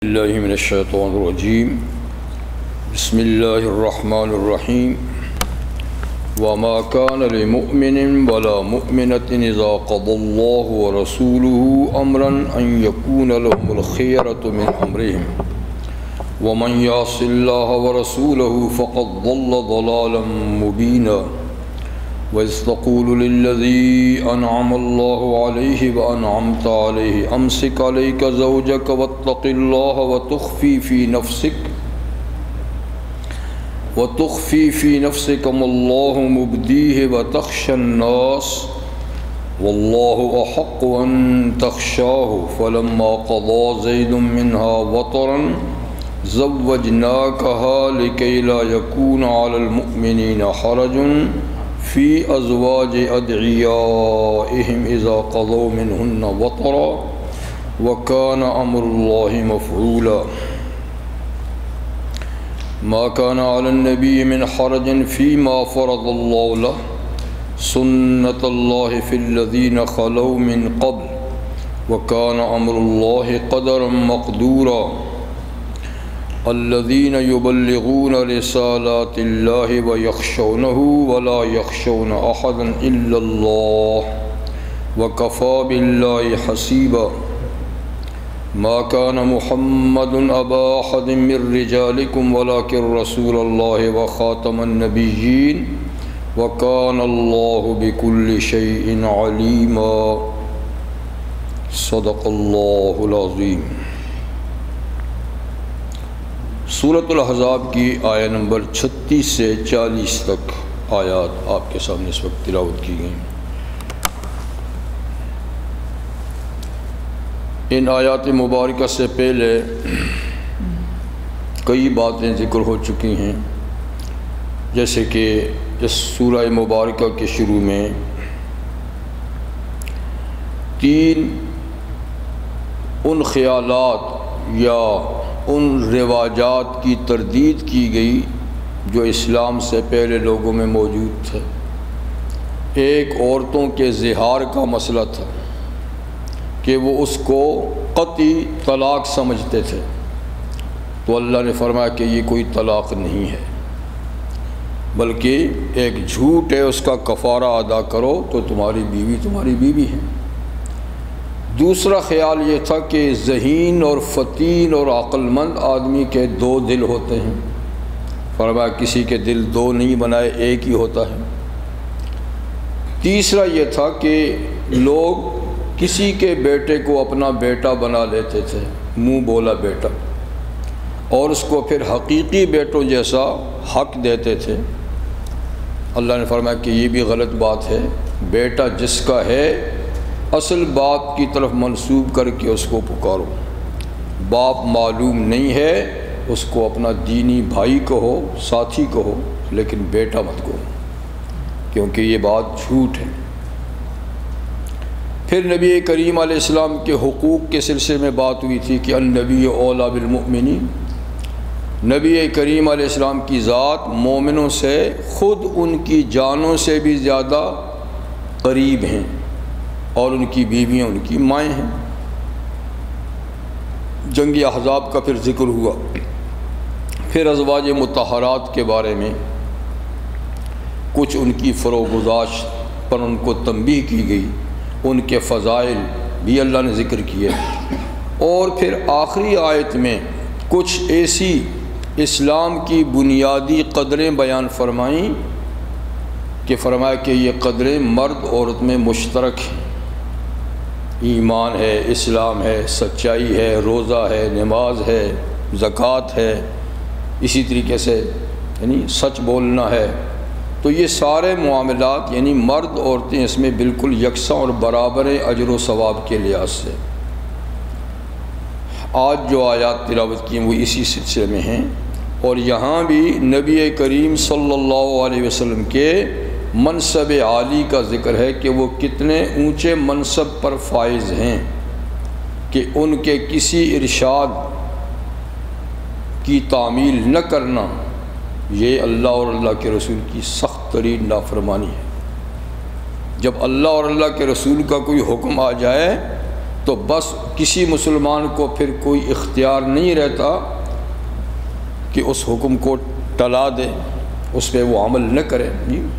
باللہ من الشیطان الرجیم بسم اللہ الرحمن الرحیم وما كان لمؤمن ولا مؤمنة اذا قضى اللہ ورسوله امرا ان يكون لهم الخيرة من امرهم ومن يعص اللہ ورسوله فقد ضل ضلالا مبینا وَإِذْ تَقُولُ لِلَّذِي أَنْعَمَ اللَّهُ عَلَيْهِ وَأَنْعَمْتَ عَلَيْهِ أَمْسِكْ عَلَيْكَ زَوْجَكَ وَاتَّقِ اللَّهَ وَتُخْفِي فِي نَفْسِكَ مَا اللَّهُ مُبْدِيهِ وَتَخْشَى النَّاسَ وَاللَّهُ أَحَقُّ أَن تَخْشَاهُ فَلَمَّا قَضَى زَيْدٌ مِّنْهَا وَطَرًا زَوَّجْنَاكَهَا لِكَيْ لَا يَكُونَ عَلَى الْمُؤْمِنِينَ حَرَجٌ فی ازواج ادعیائہم اذا قضوا منہن وطرا وکان امر اللہ مفعولا ما کان علی النبی من حرج فیما فرض اللہ لہ سنت اللہ فی الذین خلوا من قبل وکان امر اللہ قدرا مقدورا الذين يبلغون رسالات الله ويخشونه ولا يخشون أحدا إلا الله وكفى بالله حسيبا ما كان محمد أبا أحد من رجالكم ولكن رسول الله وخاتم النبيين وكان الله بكل شيء عليما صدق الله العظيم۔ سورۃ الاحزاب کی آیہ نمبر 36 سے 40 تک آیات آپ کے سامنے اس وقت تلاوت کی گئیں۔ ان آیات مبارکہ سے پہلے کئی باتیں ذکر ہو چکی ہیں، جیسے کہ اس سورہ مبارکہ کے شروع میں 3 ان خیالات یا ان رواجات کی تردید کی گئی جو اسلام سے پہلے لوگوں میں موجود تھے۔ ایک عورتوں کے زہار کا مسئلہ تھا کہ وہ اس کو قطعی طلاق سمجھتے تھے، تو اللہ نے فرمایا کہ یہ کوئی طلاق نہیں ہے، بلکہ ایک جھوٹ ہے، اس کا کفارہ ادا کرو تو تمہاری بیوی ہے۔ دوسرا خیال یہ تھا کہ ذہین اور فطین اور عقل مند آدمی کے 2 دل ہوتے ہیں، فرمایا کسی کے دل 2 نہیں بنائے، ایک ہی ہوتا ہے۔ تیسرا یہ تھا کہ لوگ کسی کے بیٹے کو اپنا بیٹا بنا لیتے تھے، منہ بولا بیٹا، اور اس کو پھر حقیقی بیٹوں جیسا حق دیتے تھے۔ اللہ نے فرمایا کہ یہ بھی غلط بات ہے، بیٹا جس کا ہے اصل باپ کی طرف منسوب کر کے اس کو پکارو، باپ معلوم نہیں ہے اس کو اپنا دینی بھائی کہو، ساتھی کہو، لیکن بیٹا مت کہو، کیونکہ یہ بات جھوٹ ہے۔ پھر نبی کریم علیہ السلام کے حقوق کے سلسلے میں بات ہوئی تھی کہ النبی اولا بالمؤمنین، نبی کریم علیہ السلام کی ذات مومنوں سے خود ان کی جانوں سے بھی زیادہ قریب ہیں، اور ان کی بیویاں ان کی مائیں ہیں۔ جنگ احزاب کا پھر ذکر ہوا، پھر ازواج مطہرات کے بارے میں کچھ ان کی فروگزاشت پر ان کو تنبیہ کی گئی، ان کے فضائل بھی اللہ نے ذکر کیے، اور پھر آخری آیت میں کچھ ایسی اسلام کی بنیادی قدریں بیان فرمائیں کہ فرمایا کہ یہ قدریں مرد عورت میں مشترک ہیں، ایمان ہے، اسلام ہے، سچائی ہے، روزہ ہے، نماز ہے، زکوٰۃ ہے، اسی طریقے سے یعنی سچ بولنا ہے۔ تو یہ سارے معاملات یعنی مرد عورتیں اس میں بالکل یکساں اور برابر ہیں اجر و ثواب کے لحاظ سے۔ آج جو آیات تلاوت کی ہیں وہ اسی سلسلے میں ہیں، اور یہاں بھی نبی کریم صلی اللہ علیہ وسلم کے منصب عالی کا ذکر ہے کہ وہ کتنے اونچے منصب پر فائز ہیں کہ ان کے کسی ارشاد کی تعمیل نہ کرنا یہ اللہ اور اللہ کے رسول کی سخت ترین نافرمانی ہے۔ جب اللہ اور اللہ کے رسول کا کوئی حکم آ جائے تو بس کسی مسلمان کو پھر کوئی اختیار نہیں رہتا کہ اس حکم کو ٹلا دے، اس پہ وہ عمل نہ کرے۔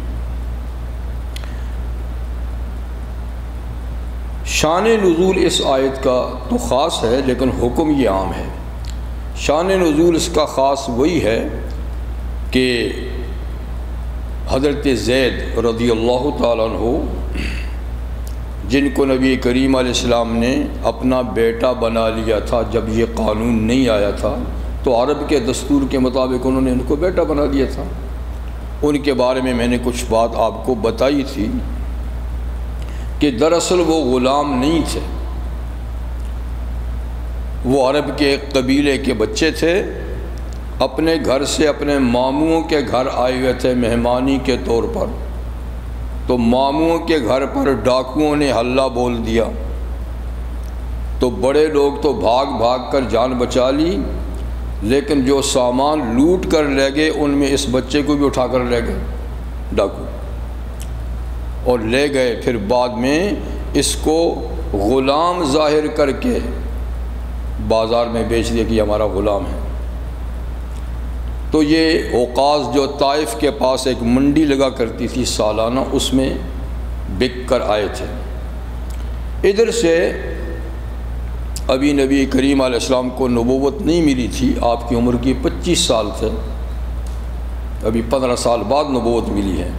شان نزول اس آیت کا تو خاص ہے، لیکن حکم یہ عام ہے۔ شان نزول اس کا خاص وہی ہے کہ حضرت زید رضی اللہ تعالیٰ عنہ، جن کو نبی کریم علیہ السلام نے اپنا بیٹا بنا لیا تھا جب یہ قانون نہیں آیا تھا، تو عرب کے دستور کے مطابق انہوں نے ان کو بیٹا بنا لیا تھا۔ ان کے بارے میں نے کچھ بات آپ کو بتائی تھی کہ دراصل وہ غلام نہیں تھے، وہ عرب کے ایک قبیلے کے بچے تھے، اپنے گھر سے اپنے ماموں کے گھر آئے ہوئے تھے مہمانی کے طور پر۔ تو ماموں کے گھر پر ڈاکوؤں نے حلہ بول دیا، تو بڑے لوگ تو بھاگ بھاگ کر جان بچا لی، لیکن جو سامان لوٹ کر لے گئے ان میں اس بچے کو بھی اٹھا کر لے گئے ڈاکو، اور لے گئے۔ پھر بعد میں اس کو غلام ظاہر کر کے بازار میں بیچ دیا کہ یہ ہمارا غلام ہے۔ تو یہ اوقاز جو طائف کے پاس ایک منڈی لگا کرتی تھی سالانہ، اس میں بک کر آئے تھے۔ ادھر سے ابھی نبی کریم علیہ السلام کو نبوت نہیں ملی تھی، آپ کی عمر کی 25 سال تھے، ابھی 15 سال بعد نبوت ملی ہے۔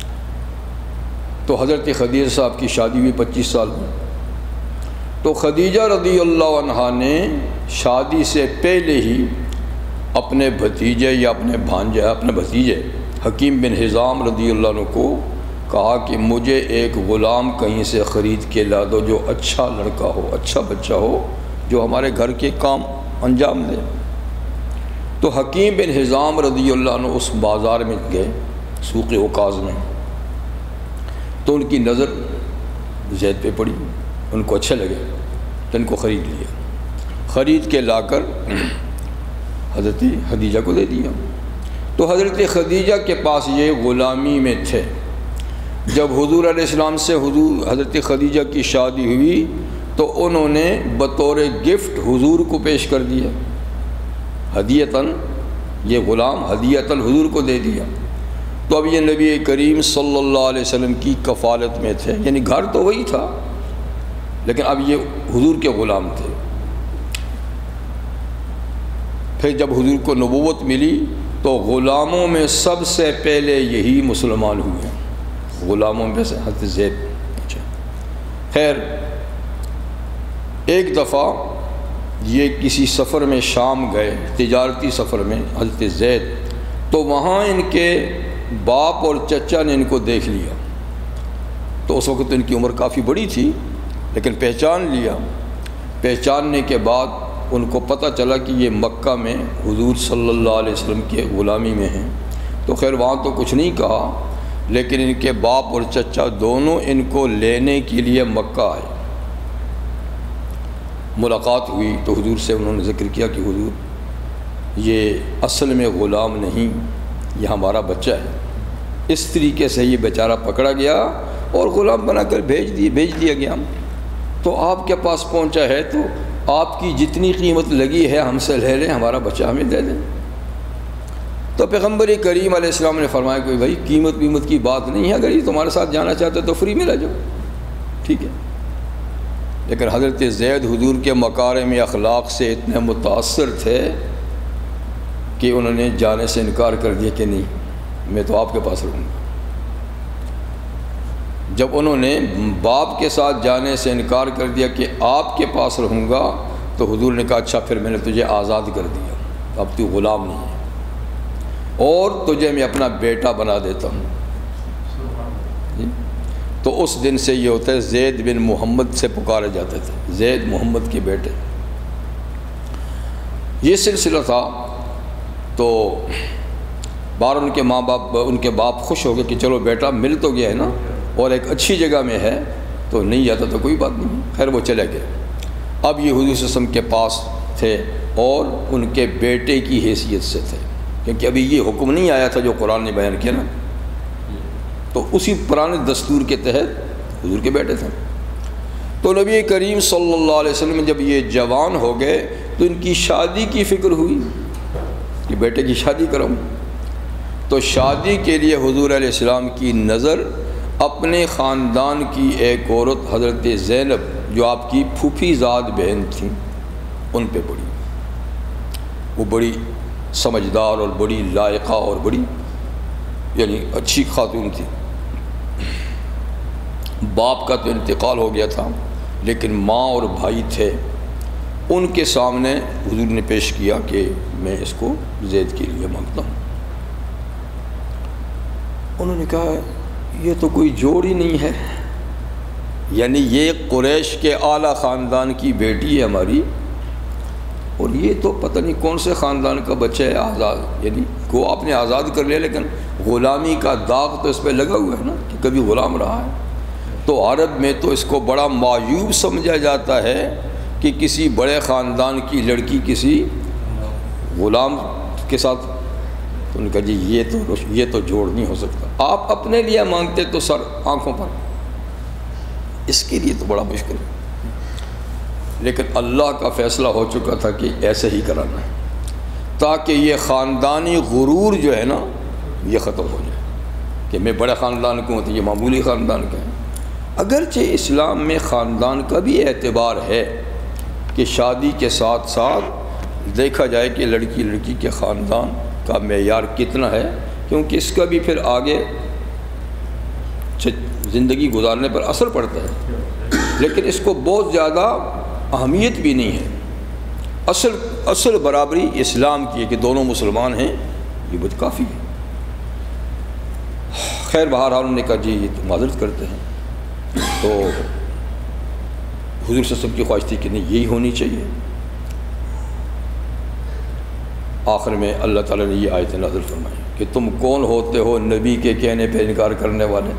تو حضرت خدیجہ صاحب کی شادی ہوئی 25 سال میں۔ تو خدیجہ رضی اللہ عنہا نے شادی سے پہلے ہی اپنے بھتیجے یا اپنے بھتیجے حکیم بن حزام رضی اللہ عنہ کو کہا کہ مجھے ایک غلام کہیں سے خرید کے لا دو جو اچھا لڑکا ہو، اچھا بچہ ہو، جو ہمارے گھر کے کام انجام دے۔ تو حکیم بن حزام رضی اللہ عنہ اس بازار میں گئے، سوق اوقاز میں، تو ان کی نظر زید پہ پڑی، ان کو اچھے لگے تو ان کو خرید لیا، خرید کے لا کر حضرت خدیجہ کو دے دیا۔ تو حضرت خدیجہ کے پاس یہ غلامی میں تھے۔ جب حضور علیہ السلام سے حضرت خدیجہ کی شادی ہوئی تو انہوں نے بطور گفٹ حضور کو پیش کر دیا، ہدیتاً، یہ غلام ہدیتاً حضور کو دے دیا۔ تو اب یہ نبی کریم صلی اللہ علیہ وسلم کی کفالت میں تھے، یعنی گھر تو وہی تھا لیکن اب یہ حضور کے غلام تھے۔ پھر جب حضور کو نبوت ملی تو غلاموں میں سب سے پہلے یہی مسلمان ہوئے، غلاموں میں سے حضرت زید۔ اچھا، خیر ایک دفعہ یہ کسی سفر میں شام گئے، تجارتی سفر میں حضرت زید، تو وہاں ان کے باپ اور چچا نے ان کو دیکھ لیا۔ تو اس وقت ان کی عمر کافی بڑی تھی لیکن پہچان لیا۔ پہچاننے کے بعد ان کو پتہ چلا کہ یہ مکہ میں حضور صلی اللہ علیہ وسلم کے غلامی میں ہیں۔ تو خیر وہاں تو کچھ نہیں کہا، لیکن ان کے باپ اور چچا دونوں ان کو لینے کے لیے مکہ آئے۔ ملاقات ہوئی تو حضور سے انہوں نے ذکر کیا کہ حضور یہ اصل میں غلام نہیں، یہ ہمارا بچہ ہے۔ اس طریقے سے یہ بیچارہ پکڑا گیا اور غلام بنا کر بھیج دیا گیا۔ تو آپ کے پاس پہنچا ہے تو آپ کی جتنی قیمت لگی ہے ہم سے لے لیں، ہمارا بچہ ہمیں دے دیں۔ تو پیغمبر کریم علیہ السلام نے فرمایا کہ بھائی قیمت کی بات نہیں ہے، اگر یہ تمہارے ساتھ جانا چاہتے تو فری میں لے جاؤ، ٹھیک ہے۔ لیکن حضرت زید حضور کے مکارم اخلاق سے اتنے متاثر تھے کہ انہوں نے جانے سے انکار کر دیا کہ نہیں، میں تو آپ کے پاس رہوں گا۔ جب انہوں نے باپ کے ساتھ جانے سے انکار کر دیا کہ آپ کے پاس رہوں گا، تو حضور نے کہا اچھا پھر میں نے تجھے آزاد کر دیا، اب تو غلام نہیں ہے، اور تجھے میں اپنا بیٹا بنا دیتا ہوں۔ تو اس دن سے یہ ہوتا ہے زید بن محمد سے پکارے جاتے تھے، زید محمد کے بیٹے۔ یہ سلسلہ تھا۔ تو بار ان کے ماں باپ، ان کے باپ خوش ہو گئے کہ چلو بیٹا مل تو گیا ہے نا، اور ایک اچھی جگہ میں ہے، تو نہیں جاتا تو کوئی بات نہیں۔ خیر وہ چلے گئے۔ اب یہ حضور صلی اللہ علیہ وسلم کے پاس تھے اور ان کے بیٹے کی حیثیت سے تھے، کیونکہ ابھی یہ حکم نہیں آیا تھا جو قرآن نے بیان کیا نا، تو اسی پرانے دستور کے تحت حضور کے بیٹے تھے۔ تو نبی کریم صلی اللہ علیہ وسلم جب یہ جوان ہو گئے تو ان کی شادی کی فکر ہوئی کہ بیٹے کی شادی کراؤں. تو شادی کے لیے حضور علیہ السلام کی نظر اپنے خاندان کی ایک عورت حضرت زینب جو آپ کی پھوپھی زاد بہن تھیں ان پہ پڑی. وہ بڑی سمجھدار اور بڑی لائقہ اور بڑی یعنی اچھی خاتون تھی. باپ کا تو انتقال ہو گیا تھا لیکن ماں اور بھائی تھے. ان کے سامنے حضور نے پیش کیا کہ میں اس کو زید کے لیے مانگتا ہوں. انہوں نے کہا یہ تو کوئی جوڑ ہی نہیں ہے، یعنی یہ قریش کے اعلیٰ خاندان کی بیٹی ہے ہماری، اور یہ تو پتہ نہیں کون سے خاندان کا بچہ ہے آزاد، یعنی کو آپ نے آزاد کر لیا لیکن غلامی کا داغ تو اس پہ لگا ہوا ہے نا کہ کبھی غلام رہا ہے. تو عرب میں تو اس کو بڑا معیوب سمجھا جاتا ہے کہ کسی بڑے خاندان کی لڑکی کسی غلام کے ساتھ. تو ان کا جی یہ تو جوڑ نہیں ہو سکتا. آپ اپنے لیے مانگتے تو سر آنکھوں پر، اس کے لیے تو بڑا مشکل ہے. لیکن اللہ کا فیصلہ ہو چکا تھا کہ ایسے ہی کرانا ہے تاکہ یہ خاندانی غرور جو ہے نا یہ ختم ہو جائے کہ میں بڑے خاندان کو ہوں تو یہ معمولی خاندان کا ہے. اگرچہ اسلام میں خاندان کا بھی اعتبار ہے کہ شادی کے ساتھ ساتھ دیکھا جائے کہ لڑکی کے خاندان کا معیار کتنا ہے، کیونکہ اس کا بھی پھر آگے زندگی گزارنے پر اثر پڑتا ہے. لیکن اس کو بہت زیادہ اہمیت بھی نہیں ہے. اصل برابری اسلام کی ہے کہ دونوں مسلمان ہیں، یہ بہت کافی ہے. خیر بہرحال انہوں نے کہا جی یہ تو معذرت کرتے ہیں. تو حضور صلی اللہ علیہ وسلم کی خواہش تھی کہ نہیں یہی ہونی چاہیے. آخر میں اللہ تعالیٰ نے یہ آیت نازل فرمائی کہ تم کون ہوتے ہو نبی کے کہنے پہ انکار کرنے والے.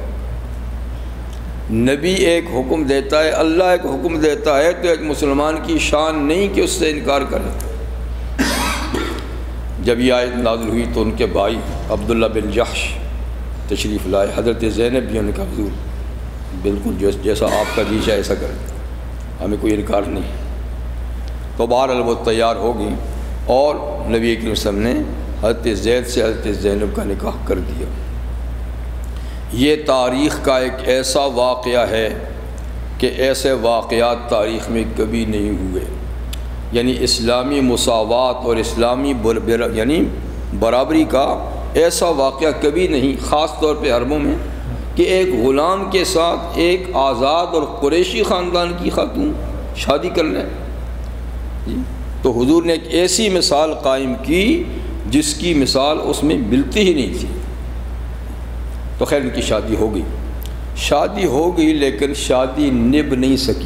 نبی ایک حکم دیتا ہے، اللہ ایک حکم دیتا ہے تو ایک مسلمان کی شان نہیں کہ اس سے انکار کرے. جب یہ آیت نازل ہوئی تو ان کے بھائی عبداللہ بن جحش تشریف لائے. حضرت زینب بھی ان کا حضور بالکل جیسا آپ کا جی چاہے ایسا کریں، ہمیں کوئی انکار نہیں. تو بہرحال وہ تیار ہو گئی اور نبی کریم صلی اللہ علیہ وسلم نے حضرت زید سے حضرت زینب کا نکاح کر دیا. یہ تاریخ کا ایک ایسا واقعہ ہے کہ ایسے واقعات تاریخ میں کبھی نہیں ہوئے. یعنی اسلامی مساوات اور اسلامی یعنی برابری کا ایسا واقعہ کبھی نہیں، خاص طور پہ عربوں میں، کہ ایک غلام کے ساتھ ایک آزاد اور قریشی خاندان کی خاتون شادی کر لیں. تو حضور نے ایک ایسی مثال قائم کی جس کی مثال اس میں ملتی ہی نہیں تھی. تو خیر ان کی شادی ہو گئی لیکن شادی نبھ نہیں سکی،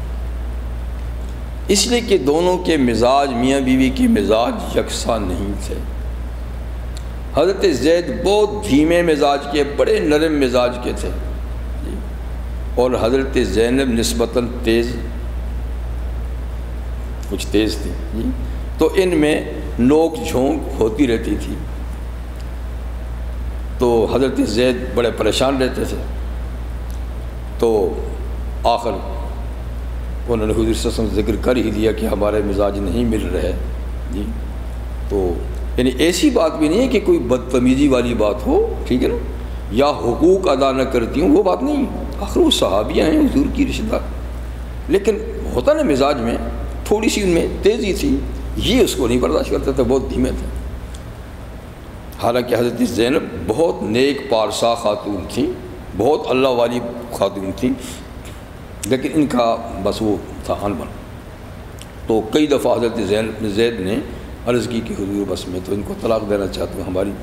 اس لیے کہ دونوں کے مزاج، میاں بیوی کے مزاج یکساں نہیں تھے. حضرت زید بہت دھیمے مزاج کے، بڑے نرم مزاج کے تھے، اور حضرت زینب نسبتاً کچھ تیز تھی. تو ان میں نوک جھونک ہوتی رہتی تھی. تو حضرت زید بڑے پریشان رہتے تھے. تو آخر انہوں نے حضور صلی اللہ علیہ وسلم ذکر کر ہی دیا کہ ہمارے مزاج نہیں مل رہے. تو یعنی ایسی بات بھی نہیں ہے کہ کوئی بدتمیزی والی بات ہو، ٹھیک ہے نا، یا حقوق ادا نہ کرتی ہوں، وہ بات نہیں. آخر وہ صحابیہ ہیں، حضور کی رشتہ دار. لیکن ہوتا نا مزاج میں تھوڑی سی ان میں تیزی تھی، یہ اس کو نہیں برداشت کرتے تھے، بہت دھیمے تھے. حالانکہ حضرت زینب بہت نیک پارسا خاتون تھیں، بہت اللہ والی خاتون تھیں، لیکن ان کا بس وہ تھا انبن. تو کئی دفعہ حضرت زید نے عرض کی کہ حضور بس میں تو ان کو طلاق دینا چاہتا ہوں ہماری.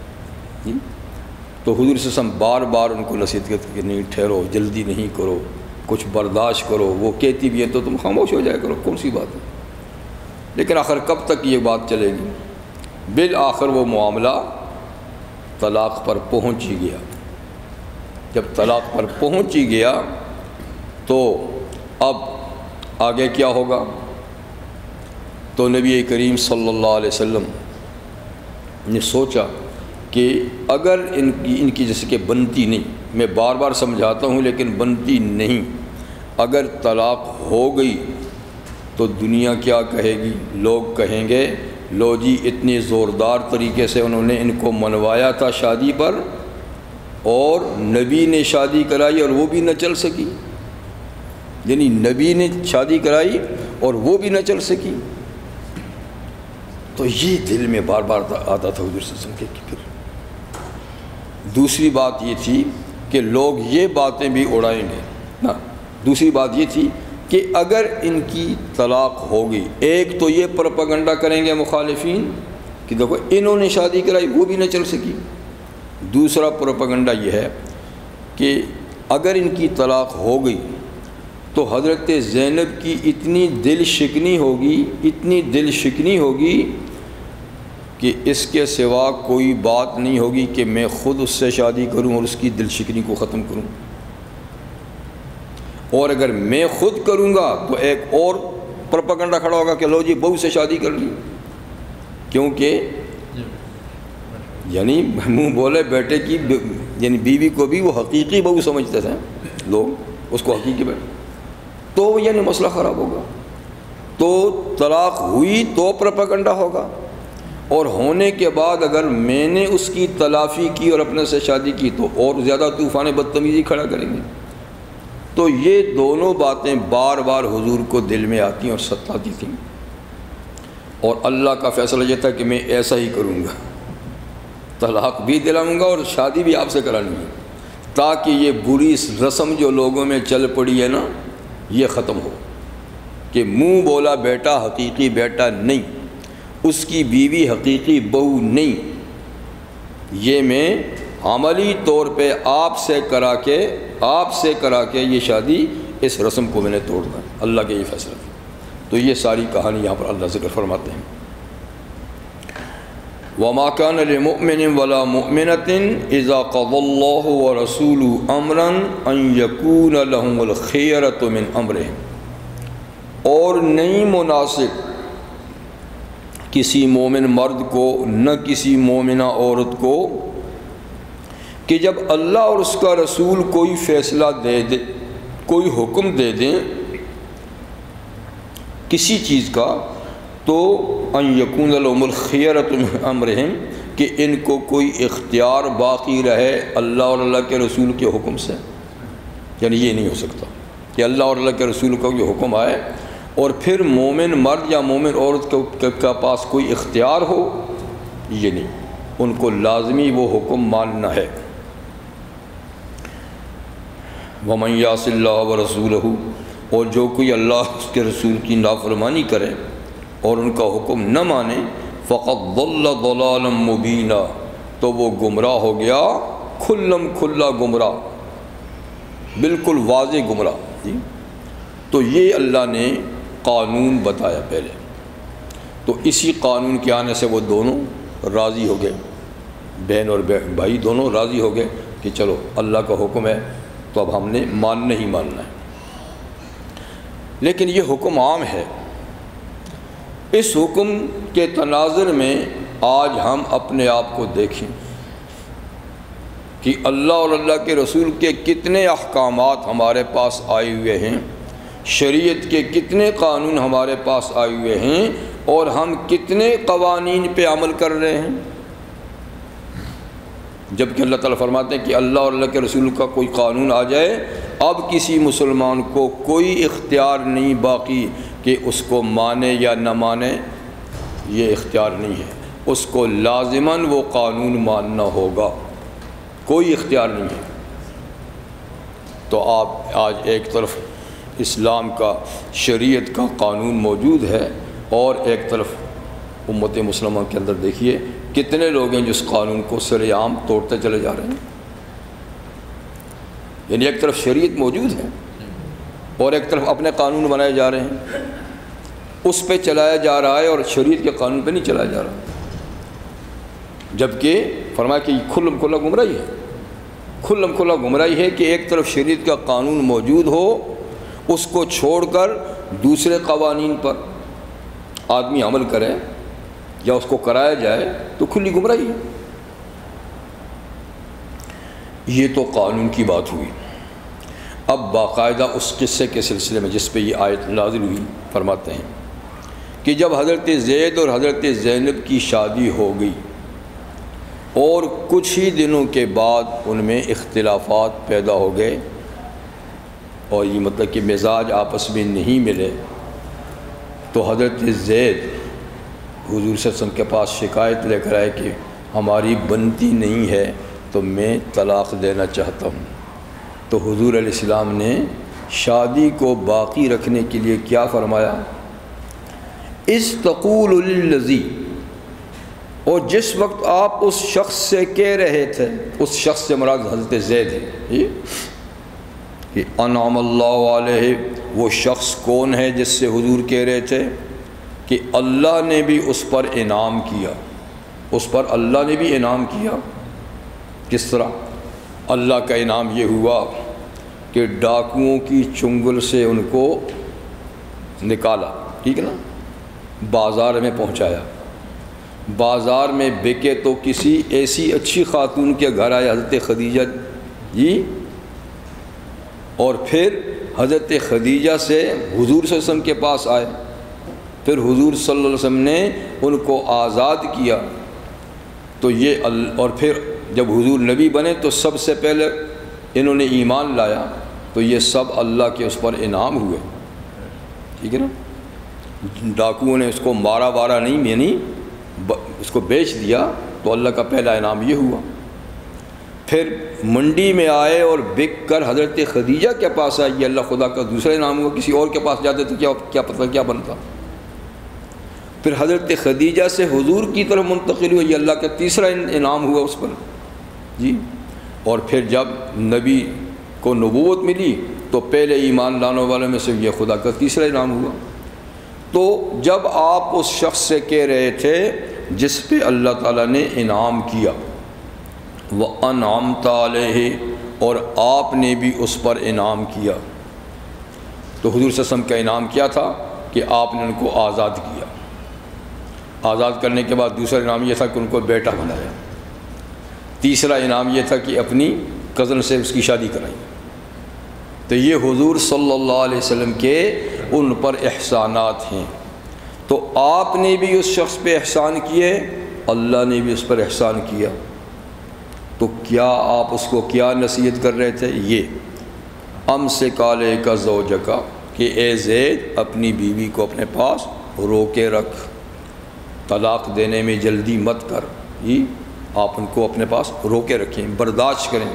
تو حضور صلی اللہ علیہ وسلم بار بار ان کو نصیحت کرتے کہ نہیں ٹھہرو، جلدی نہیں کرو، کچھ برداشت کرو. وہ کہتی بھی ہے تو تم خاموش ہو جائے کرو، کون سی بات ہے. لیکن آخر کب تک یہ بات چلے گی؟ بالآخر وہ معاملہ طلاق پر پہنچ ہی گیا. جب طلاق پر پہنچ ہی گیا تو اب آگے کیا ہوگا؟ تو نبی کریم صلی اللہ علیہ وسلم نے سوچا کہ اگر ان کی جیسے کہ بنتی نہیں، میں بار بار سمجھاتا ہوں لیکن بنتی نہیں، اگر طلاق ہو گئی تو دنیا کیا کہے گی؟ لوگ کہیں گے لو جی اتنی زوردار طریقے سے انہوں نے ان کو منوایا تھا شادی پر، اور نبی نے شادی کرائی اور وہ بھی نہ چل سکی، یعنی نبی نے شادی کرائی اور وہ بھی نہ چل سکی۔ تو یہ دل میں بار بار آتا تھا حضور صلی اللہ علیہ وسلم کے۔ پھر دوسری بات یہ تھی کہ لوگ یہ باتیں بھی اڑائیں گے نا، دوسری بات یہ تھی کہ اگر ان کی طلاق ہوگی، ایک تو یہ پروپیگنڈا کریں گے مخالفین کہ دیکھو انہوں نے شادی کرائی وہ بھی نہ چل سکی، دوسرا پروپیگنڈا یہ ہے کہ اگر ان کی طلاق ہو گئی تو حضرت زینب کی اتنی دل شکنی ہوگی کہ اس کے سوا کوئی بات نہیں ہوگی کہ میں خود اس سے شادی کروں اور اس کی دل شکنی کو ختم کروں، اور اگر میں خود کروں گا تو ایک اور پروپیگنڈا کھڑا ہوگا کہ لو جی بہو سے شادی کر لی، کیونکہ یعنی منہ بولے بیٹے کی یعنی بیوی کو بھی وہ حقیقی بہو سمجھتے تھے لوگ، اس کو حقیقی بیٹے، تو یعنی مسئلہ خراب ہوگا۔ تو طلاق ہوئی تو پروپیگنڈا ہوگا، اور ہونے کے بعد اگر میں نے اس کی تلافی کی اور اپنے سے شادی کی تو اور زیادہ طوفان بدتمیزی کھڑا کریں گے۔ تو یہ دونوں باتیں بار بار حضور کو دل میں آتی اور ستاتی تھیں، اور اللہ کا فیصلہ یہ تھا کہ میں ایسا ہی کروں گا، طلاق بھی دلاؤں گا اور شادی بھی آپ سے کرانی ہے، تاکہ یہ بری رسم جو لوگوں میں چل پڑی ہے نا یہ ختم ہو، کہ منہ بولا بیٹا حقیقی بیٹا نہیں، اس کی بیوی حقیقی بہو نہیں، یہ میں عملی طور پہ آپ سے کرا کے یہ شادی اس رسم کو میں نے توڑنا ہے، اللہ کے یہ فیصلہ ہے۔ تو یہ ساری کہانی یہاں پر اللہ ذکر فرماتے ہیں، وَمَا كَانَ لِمُؤْمِنٍ وَلَا مُؤْمِنَةٍ إِذَا قَضَى اللَّهُ وَرَسُولُهُ أَمْرًا أَن يَكُونَ لَهُمُ الْخِيَرَةُ مِنْ أَمْرِهِمْ، اور نہیں مناسب کسی مومن مرد کو نہ کسی مومنہ عورت کو کہ جب اللہ اور اس کا رسول کوئی فیصلہ دے دے، کوئی حکم دے دیں کسی چیز کا، تو ان یکون لهم الخیرۃ من امرہم، کہ ان کو کوئی اختیار باقی رہے اللہ اور اللہ کے رسول کے حکم سے، یعنی یہ نہیں ہو سکتا کہ اللہ اور اللہ کے رسول کا یہ حکم آئے اور پھر مومن مرد یا مومن عورت کے پاس کوئی اختیار ہو، یہ نہیں، ان کو لازمی وہ حکم ماننا ہے۔ وَمَن يَعْصِ اللَّهَ وَرَسُولَهُ، اور جو کوئی اللہ اس کے رسول کی نافرمانی کرے اور ان کا حکم نہ مانے، فَقَدْ ضَلَّ ضَلَالًا مُبِينًا، تو وہ گمراہ ہو گیا کھلم کھلا گمراہ، بالکل واضح گمراہ۔ جی تو یہ اللہ نے قانون بتایا پہلے، تو اسی قانون کے آنے سے وہ دونوں راضی ہو گئے، بہن اور بھائی دونوں راضی ہو گئے کہ چلو اللہ کا حکم ہے تو اب ہم نے ماننا ہی ماننا ہے۔ لیکن یہ حکم عام ہے، اس حکم کے تناظر میں آج ہم اپنے آپ کو دیکھیں کہ اللہ اور اللہ کے رسول کے کتنے احکامات ہمارے پاس آئے ہوئے ہیں، شریعت کے کتنے قانون ہمارے پاس آئے ہوئے ہیں، اور ہم کتنے قوانین پہ عمل کر رہے ہیں، جبکہ اللہ تعالیٰ فرماتے ہیں کہ اللہ اور اللہ کے رسول کا کوئی قانون آ جائے اب کسی مسلمان کو کوئی اختیار نہیں باقی کہ اس کو مانے یا نہ مانے، یہ اختیار نہیں ہے، اس کو لازماً وہ قانون ماننا ہوگا، کوئی اختیار نہیں ہے۔ تو آپ آج ایک طرف اسلام کا شریعت کا قانون موجود ہے اور ایک طرف امت مسلمہ کے اندر دیکھیے کتنے لوگ ہیں جس قانون کو سر عام توڑتے چلے جا رہے ہیں۔ یعنی ایک طرف شریعت موجود ہے اور ایک طرف اپنے قانون بنائے جا رہے ہیں، اس پہ چلایا جا رہا ہے اور شریعت کے قانون پہ نہیں چلایا جا رہا، جبکہ فرمایا کہ کھلم کھلا گمراہی ہے، کھلم کھلا گمراہی ہے کہ ایک طرف شریعت کا قانون موجود ہو، اس کو چھوڑ کر دوسرے قوانین پر آدمی عمل کرے یا اس کو کرایا جائے تو کھلی گمراہی ہے۔ یہ تو قانون کی بات ہوئی۔ اب باقاعدہ اس قصے کے سلسلے میں جس پہ یہ آیت نازل ہوئی فرماتے ہیں کہ جب حضرت زید اور حضرت زینب کی شادی ہو گئی اور کچھ ہی دنوں کے بعد ان میں اختلافات پیدا ہو گئے اور یہ مطلب کہ مزاج آپس میں نہیں ملے، تو حضرت زید حضور صلی اللہ علیہ وسلم کے پاس شکایت لے کر آئے کہ ہماری بنتی نہیں ہے تو میں طلاق دینا چاہتا ہوں۔ تو حضور علیہ السلام نے شادی کو باقی رکھنے کے لیے کیا فرمایا؟ استقول للذی، اور جس وقت آپ اس شخص سے کہہ رہے تھے، اس شخص سے مراد حضرت زید ہے کہ انعم اللہ علیہ، وہ شخص کون ہے جس سے حضور کہہ رہے تھے کہ اللہ نے بھی اس پر انعام کیا، اس پر اللہ نے بھی انعام کیا۔ کس طرح؟ اللہ کا انعام یہ ہوا کہ ڈاکوؤں کی چنگل سے ان کو نکالا، ٹھیک ہے نا، بازار میں پہنچایا، بازار میں بکے تو کسی ایسی اچھی خاتون کے گھر آئے حضرت خدیجہ جی، اور پھر حضرت خدیجہ سے حضور صلی اللہ علیہ وسلم کے پاس آئے، پھر حضور صلی اللہ علیہ وسلم نے ان کو آزاد کیا۔ تو یہ اور پھر جب حضور نبی بنے تو سب سے پہلے انہوں نے ایمان لایا، تو یہ سب اللہ کے اس پر انعام ہوئے، ٹھیک ہے نا۔ ڈاکوؤں نے اس کو مارا وارا نہیں، یعنی اس کو بیچ دیا، تو اللہ کا پہلا انعام یہ ہوا۔ پھر منڈی میں آئے اور بک کر حضرت خدیجہ کے پاس آئے، یہ اللہ خدا کا دوسرا انعام ہوا۔ کسی اور کے پاس جاتے تو کیا پتہ کیا بنتا۔ پھر حضرت خدیجہ سے حضور کی طرف منتقل ہوئے، یہ اللہ کا تیسرا انعام ہوا اس پر جی۔ اور پھر جب نبی کو نبوت ملی تو پہلے ایمان لانے والوں میں سے یہ خدا کا تیسرا انعام ہوا۔ تو جب آپ اس شخص سے کہہ رہے تھے جس پہ اللہ تعالیٰ نے انعام کیا، وَأَنْعَمْتَ عَلَيْهِ، اور آپ نے بھی اس پر انعام کیا، تو حضور صلی اللہ علیہ وسلم کا انعام کیا تھا کہ آپ نے ان کو آزاد کیا۔ آزاد کرنے کے بعد دوسرا انعام یہ تھا کہ ان کو بیٹا بنایا۔ تیسرا انعام یہ تھا کہ اپنی کزن سے اس کی شادی کرائی۔ تو یہ حضور صلی اللہ علیہ وسلم کے ان پر احسانات ہیں۔ تو آپ نے بھی اس شخص پہ احسان کیے، اللہ نے بھی اس پر احسان کیا۔ تو کیا آپ اس کو کیا نصیحت کر رہے تھے؟ یہ امسک علیک زوجک، کہ اے زید اپنی بیوی کو اپنے پاس روکے رکھ، طلاق دینے میں جلدی مت کر، یہ آپ ان کو اپنے پاس روکے رکھیں، برداشت کریں۔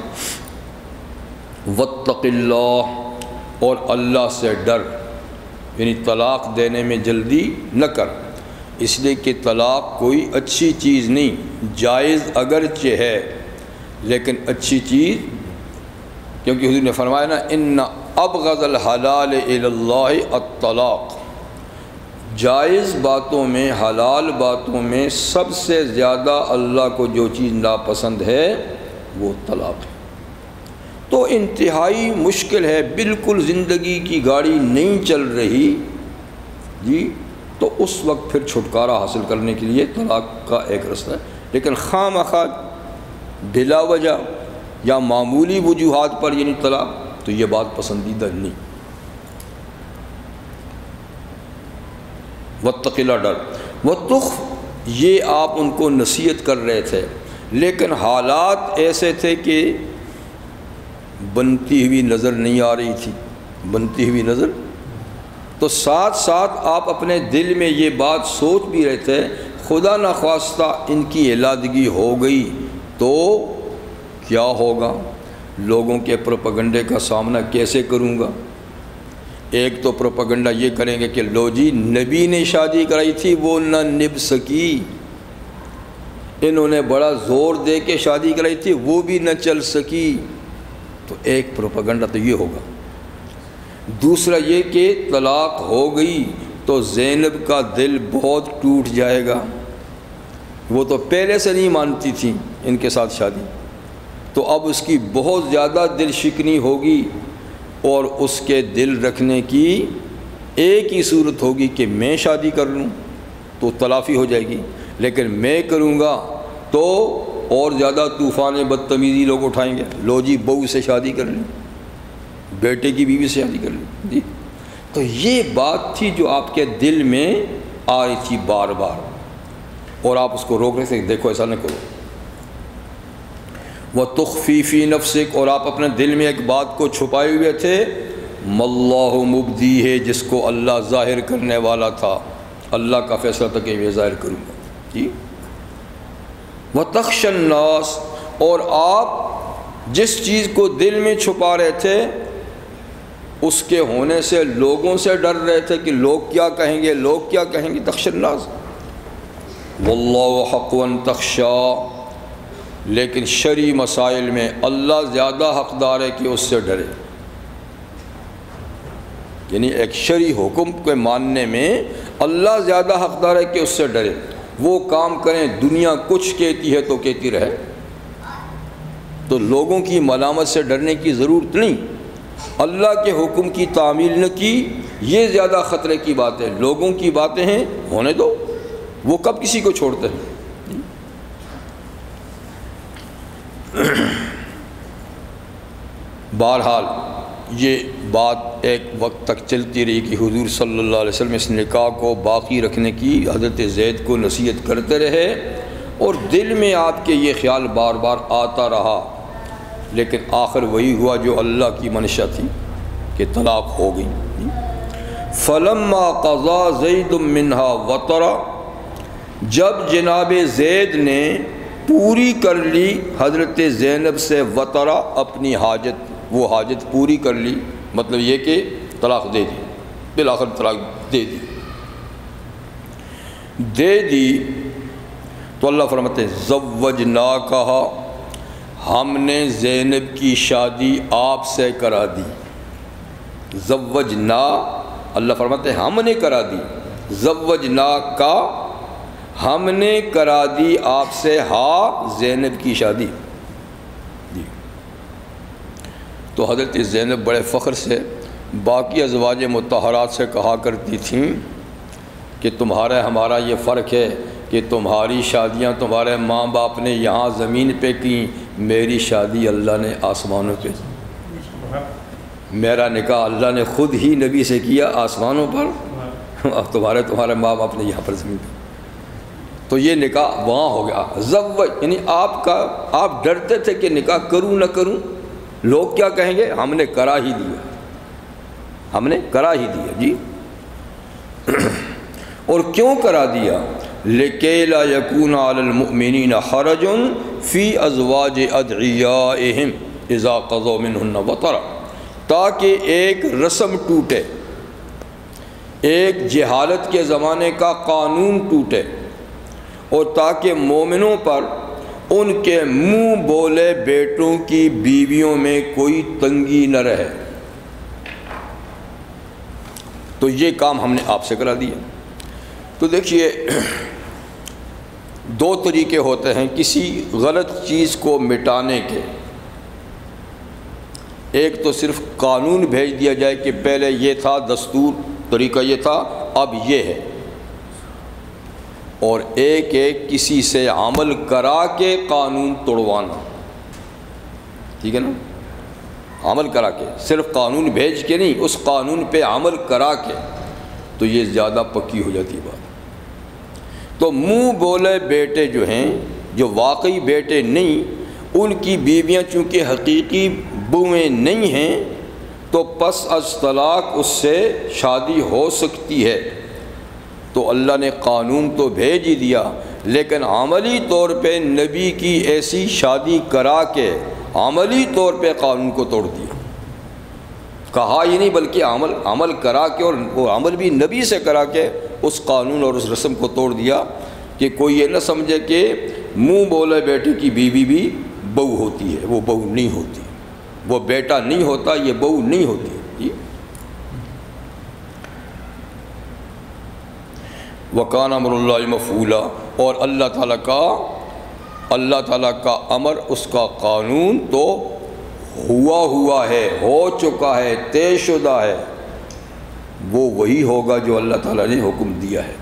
واتق اللہ، اور اللہ سے ڈر، یعنی طلاق دینے میں جلدی نہ کر، اس لیے کہ طلاق کوئی اچھی چیز نہیں، جائز اگرچہ ہے لیکن اچھی چیز، کیونکہ حضور نے فرمایا نا ان ابغض الحلال الی اللہ الطلاق، جائز باتوں میں، حلال باتوں میں سب سے زیادہ اللہ کو جو چیز ناپسند ہے وہ طلاق ہے۔ تو انتہائی مشکل ہے، بالکل زندگی کی گاڑی نہیں چل رہی جی، تو اس وقت پھر چھٹکارا حاصل کرنے کے لیے طلاق کا ایک رستہ ہے، لیکن خواہ مخواہ بلا وجہ یا معمولی وجوہات پر یعنی طلاق، تو یہ بات پسندیدہ نہیں۔ واتق اللہ، ڈر، وتخ، یہ آپ ان کو نصیحت کر رہے تھے، لیکن حالات ایسے تھے کہ بنتی ہوئی نظر نہیں آ رہی تھی، بنتی ہوئی نظر، تو ساتھ ساتھ آپ اپنے دل میں یہ بات سوچ بھی رہے تھے خدا نخواستہ ان کی علادگی ہو گئی تو کیا ہوگا، لوگوں کے پروپیگنڈے کا سامنا کیسے کروں گا۔ ایک تو پروپیگنڈا یہ کریں گے کہ لو جی نبی نے شادی کرائی تھی وہ نہ نبھ سکی، انہوں نے بڑا زور دے کے شادی کرائی تھی وہ بھی نہ چل سکی، تو ایک پروپیگنڈا تو یہ ہوگا۔ دوسرا یہ کہ طلاق ہو گئی تو زینب کا دل بہت ٹوٹ جائے گا، وہ تو پہلے سے نہیں مانتی تھیں ان کے ساتھ شادی، تو اب اس کی بہت زیادہ دل شکنی ہوگی، اور اس کے دل رکھنے کی ایک ہی صورت ہوگی کہ میں شادی کر لوں تو تلافی ہو جائے گی، لیکن میں کروں گا تو اور زیادہ طوفان بدتمیزی لوگ اٹھائیں گے، لو جی بہو سے شادی کر لیں، بیٹے کی بیوی سے شادی کر لی جی۔ تو یہ بات تھی جو آپ کے دل میں آ رہی تھی بار بار، اور آپ اس کو روک رہے تھے، دیکھو ایسا نہ کرو۔ وَتُخْفِي فِي نَفْسِكَ، اور آپ اپنے دل میں ایک بات کو چھپائے ہوئے تھے، مَاللَّهُ مُبْدِيهِ، جس کو اللہ ظاہر کرنے والا تھا، اللہ کا فیصلہ تھا کہ میں ظاہر کروں گا جی۔ وَتَخْشَى النَّاسَ، اور آپ جس چیز کو دل میں چھپا رہے تھے اس کے ہونے سے لوگوں سے ڈر رہے تھے کہ لوگ کیا کہیں گے، لوگ کیا کہیں گے۔ تخشى الناس واللہ حق ان تخشى، لیکن شرعی مسائل میں اللہ زیادہ حقدار ہے کہ اس سے ڈرے، یعنی ایک شرعی حکم کے ماننے میں اللہ زیادہ حقدار ہے کہ اس سے ڈرے۔ وہ کام کریں دنیا کچھ کہتی ہے تو کہتی رہے، تو لوگوں کی ملامت سے ڈرنے کی ضرورت نہیں، اللہ کے حکم کی تعمیل نہ کی، یہ زیادہ خطرے کی بات ہے۔ لوگوں کی باتیں ہیں، ہونے دو، وہ کب کسی کو چھوڑتے ہیں۔ بہرحال یہ بات ایک وقت تک چلتی رہی کہ حضور صلی اللہ علیہ وسلم اس نکاح کو باقی رکھنے کی حضرت زید کو نصیحت کرتے رہے، اور دل میں آپ کے یہ خیال بار بار آتا رہا، لیکن آخر وہی ہوا جو اللہ کی منشا تھی کہ طلاق ہو گئی۔ فلما قضا زید منہا وطرا، جب جناب زید نے پوری کر لی حضرت زینب سے وطرا، اپنی حاجت، وہ حاجت پوری کر لی، مطلب یہ کہ طلاق دے دی، بالآخر طلاق دے دی تو اللہ فرماتے ہیں زوجناکہا، ہم نے زینب کی شادی آپ سے کرا دی۔ زوجنا، اللہ فرماتے ہیں ہم نے کرا دی، زوجناکا، ہم نے کرا دی آپ سے ہاں زینب کی شادی جی۔ تو حضرت زینب بڑے فخر سے باقی ازواج مطہرات سے کہا کرتی تھیں کہ تمہارا ہمارا یہ فرق ہے کہ تمہاری شادیاں تمہارے ماں باپ نے یہاں زمین پہ کیں، میری شادی اللہ نے آسمانوں پہ، میرا نکاح اللہ نے خود ہی نبی سے کیا آسمانوں پر، اب تمہارے ماں باپ نے یہاں پر زمین پہ، تو یہ نکاح وہاں ہو گیا۔ زوج یعنی آپ ڈرتے تھے کہ نکاح کروں نہ کروں، لوگ کیا کہیں گے، ہم نے کرا ہی دیا، ہم نے کرا ہی دیا جی۔ اور کیوں کرا دیا؟ لِكَيْ لَا يَكُونَ عَلَى الْمُؤْمِنِينَ حَرَجٌ فِي أَزْوَاجِ أَدْعِيَائِهِمْ إِذَا قَضَوْا مِنْهُنَّ وَطَرًا، تاکہ ایک رسم ٹوٹے، ایک جہالت کے زمانے کا قانون ٹوٹے، اور تاکہ مومنوں پر ان کے منہ بولے بیٹوں کی بیویوں میں کوئی تنگی نہ رہے، تو یہ کام ہم نے آپ سے کرا دیا۔ تو دیکھیے دو طریقے ہوتے ہیں کسی غلط چیز کو مٹانے کے، ایک تو صرف قانون بھیج دیا جائے کہ پہلے یہ تھا دستور، طریقہ یہ تھا، اب یہ ہے، اور ایک کسی سے عمل کرا کے قانون توڑوانا، ٹھیک ہے نا، عمل کرا کے، صرف قانون بھیج کے نہیں، اس قانون پہ عمل کرا کے، تو یہ زیادہ پکی ہو جاتی ہے بات۔ تو منہ بولے بیٹے جو ہیں، جو واقعی بیٹے نہیں، ان کی بیویاں چونکہ حقیقی بوئیں نہیں ہیں، تو پس از طلاق اس سے شادی ہو سکتی ہے، تو اللہ نے قانون تو بھیج ہی دیا، لیکن عملی طور پہ نبی کی ایسی شادی کرا کے عملی طور پہ قانون کو توڑ دیا، کہا ہی نہیں بلکہ عمل کرا کے، اور وہ عمل بھی نبی سے کرا کے اس قانون اور اس رسم کو توڑ دیا کہ کوئی یہ نہ سمجھے کہ منہ بولے بیٹے کی بیوی بھی بہو ہوتی ہے، وہ بہو نہیں ہوتی، وہ بیٹا نہیں ہوتا، یہ بہو نہیں ہوتی جی۔ وَكَانَ أَمْرُ اللَّهِ مَفْعُولًا، اور اللہ تعالیٰ کا امر، اس کا قانون تو ہوا ہے، ہو چکا ہے، طے شدہ ہے، وہ وہی ہوگا جو اللہ تعالیٰ نے حکم دیا ہے۔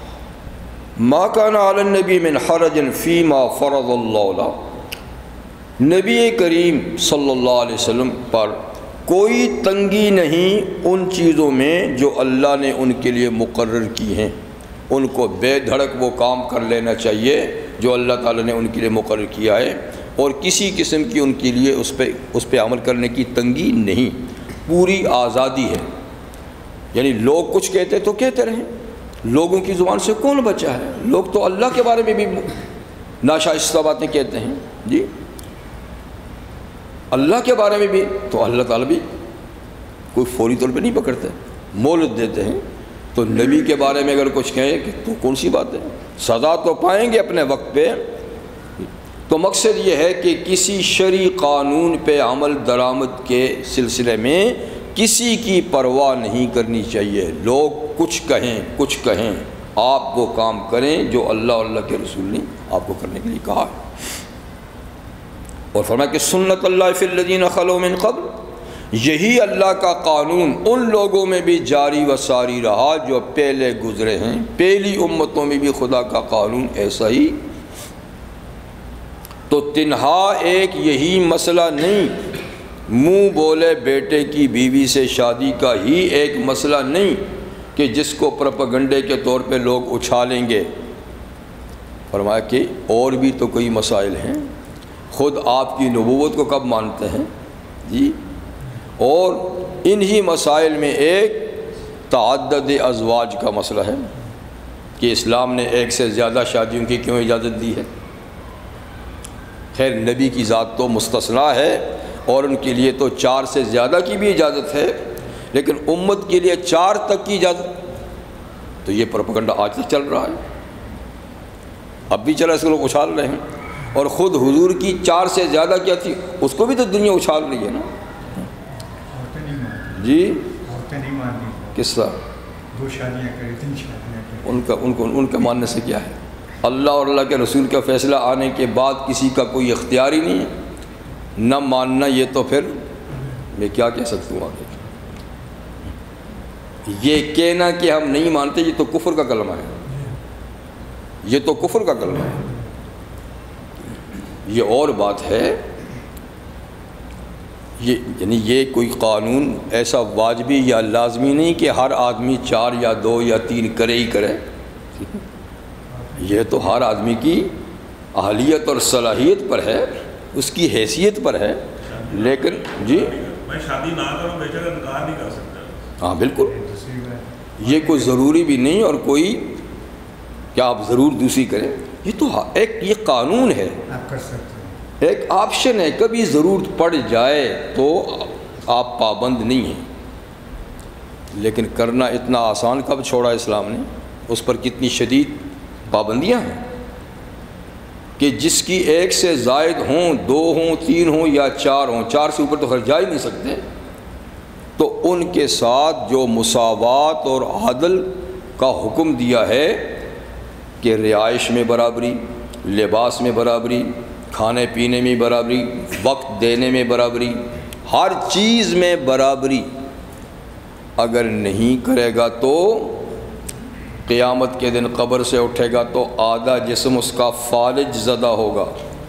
مَا كَانَ عَلَى النَّبِيِّ مِنْ حَرَجٍ فِي مَا فَرَضَ اللَّهُ لَهُ، نبی کریم صلی اللہ علیہ وسلم پر کوئی تنگی نہیں ان چیزوں میں جو اللہ نے ان کے لیے مقرر کی ہیں، ان کو بے دھڑک وہ کام کر لینا چاہیے جو اللہ تعالیٰ نے ان کے لیے مقرر کیا ہے، اور کسی قسم کی ان کے لیے اس پہ عمل کرنے کی تنگی نہیں، پوری آزادی ہے۔ یعنی لوگ کچھ کہتے تو کہتے رہیں، لوگوں کی زبان سے کون بچا ہے؟ لوگ تو اللہ کے بارے میں بھی ناشائستہ باتیں کہتے ہیں، جی اللہ کے بارے میں بھی تو اللہ تعالیٰ بھی کوئی فوری طور پہ نہیں پکڑتے، مہلت دیتے ہیں۔ تو نبی کے بارے میں اگر کچھ کہیں کہ تو کون سی بات ہے، سزا تو پائیں گے اپنے وقت پہ۔ تو مقصد یہ ہے کہ کسی شرعی قانون پہ عمل درآمد کے سلسلے میں کسی کی پرواہ نہیں کرنی چاہیے۔ لوگ کچھ کہیں آپ وہ کام کریں جو اللہ اور اللہ کے رسول نے آپ کو کرنے کے لیے کہا ہے۔ اور فرمایا کہ سنت اللہ فی الذین خلو من قبل، یہی اللہ کا قانون ان لوگوں میں بھی جاری و ساری رہا جو پہلے گزرے ہیں، پہلی امتوں میں بھی خدا کا قانون ایسا ہی۔ تو تنہا ایک یہی مسئلہ نہیں، منہ بولے بیٹے کی بیوی سے شادی کا ہی ایک مسئلہ نہیں کہ جس کو پروپیگنڈے کے طور پہ لوگ اچھالیں گے۔ فرمایا کہ اور بھی تو کوئی مسائل ہیں، خود آپ کی نبوت کو کب مانتے ہیں جی، اور انہی مسائل میں ایک تعدد ازواج کا مسئلہ ہے کہ اسلام نے ایک سے زیادہ شادیوں کی کیوں اجازت دی ہے۔ خیر نبی کی ذات تو مستثنیٰ ہے اور ان کے لیے تو 4 سے زیادہ کی بھی اجازت ہے، لیکن امت کے لیے 4 تک کی اجازت، تو یہ پروپیگنڈا آج تک چل رہا ہے، اب بھی چلا، اس کو لوگ اچھال رہے ہیں۔ اور خود حضور کی 4 سے زیادہ کیا تھی اس کو بھی تو دنیا اچھال رہی ہے نا جی۔ کس طرح 2 شادیاں کریں 3 شادیاں کریں، ان کا ماننے سے کیا ہے؟ اللہ اور اللہ کے رسول کا فیصلہ آنے کے بعد کسی کا کوئی اختیار ہی نہیں ہے، نہ ماننا، یہ تو پھر میں کیا کہہ سکتا ہوں آگے۔ یہ کہنا کہ ہم نہیں مانتے یہ تو کفر کا کلمہ ہے، یہ تو کفر کا کلمہ ہے۔ یہ اور بات ہے، یعنی یہ کوئی قانون ایسا واجبی یا لازمی نہیں کہ ہر آدمی 4 یا 2 یا 3 کرے ہی کرے، یہ تو ہر آدمی کی اہلیت اور صلاحیت پر ہے، اس کی حیثیت پر ہے۔ لیکن جی میں شادی نہ کروں بیٹے کا انکار نہیں کر سکتا، ہاں بالکل، یہ کوئی ضروری بھی نہیں، اور کوئی کیا آپ ضرور دوسری کریں، یہ تو ایک یہ قانون ہے، آپ کر سکتے ہیں، ایک آپشن ہے، کبھی ضرورت پڑ جائے تو آپ پابند نہیں ہیں۔ لیکن کرنا اتنا آسان کب چھوڑا اسلام نے؟ اس پر کتنی شدید پابندیاں ہیں کہ جس کی 1 سے زائد ہوں، 2 ہوں، 3 ہوں یا 4 ہوں، 4 سے اوپر تو خرچ جا ہی نہیں سکتے، تو ان کے ساتھ جو مساوات اور عدل کا حکم دیا ہے کہ رہائش میں برابری، لباس میں برابری، کھانے پینے میں برابری، وقت دینے میں برابری، ہر چیز میں برابری، اگر نہیں کرے گا تو قیامت کے دن قبر سے اٹھے گا تو آدھا جسم اس کا فالج زدہ ہوگا۔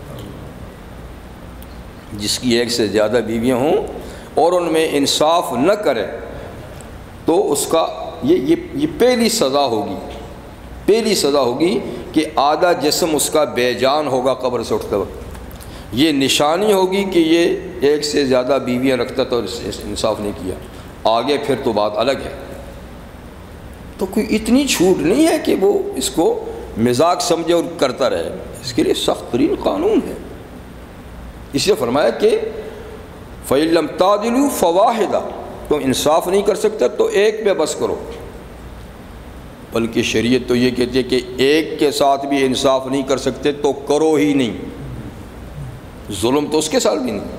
جس کی 1 سے زیادہ بیویاں ہوں اور ان میں انصاف نہ کرے تو اس کا یہ پہلی سزا ہوگی، پہلی سزا ہوگی کہ آدھا جسم اس کا بے جان ہوگا قبر سے اٹھتے وقت۔ یہ نشانی ہوگی کہ یہ 1 سے زیادہ بیویاں رکھتا تو انصاف نہیں کیا، آگے پھر تو بات الگ ہے۔ تو کوئی اتنی چھوٹ نہیں ہے کہ وہ اس کو مزاق سمجھے اور کرتا رہے، اس کے لیے سخت ترین قانون ہے۔ اس لیے فرمایا کہ فَإِن لَمْ تَعْدِلُوا فَوَاحِدًا، تم انصاف نہیں کر سکتے تو 1 پہ بس کرو، بلکہ شریعت تو یہ کہتی ہے کہ 1 کے ساتھ بھی انصاف نہیں کر سکتے تو کرو ہی نہیں، ظلم تو اس کے ساتھ بھی نہیں۔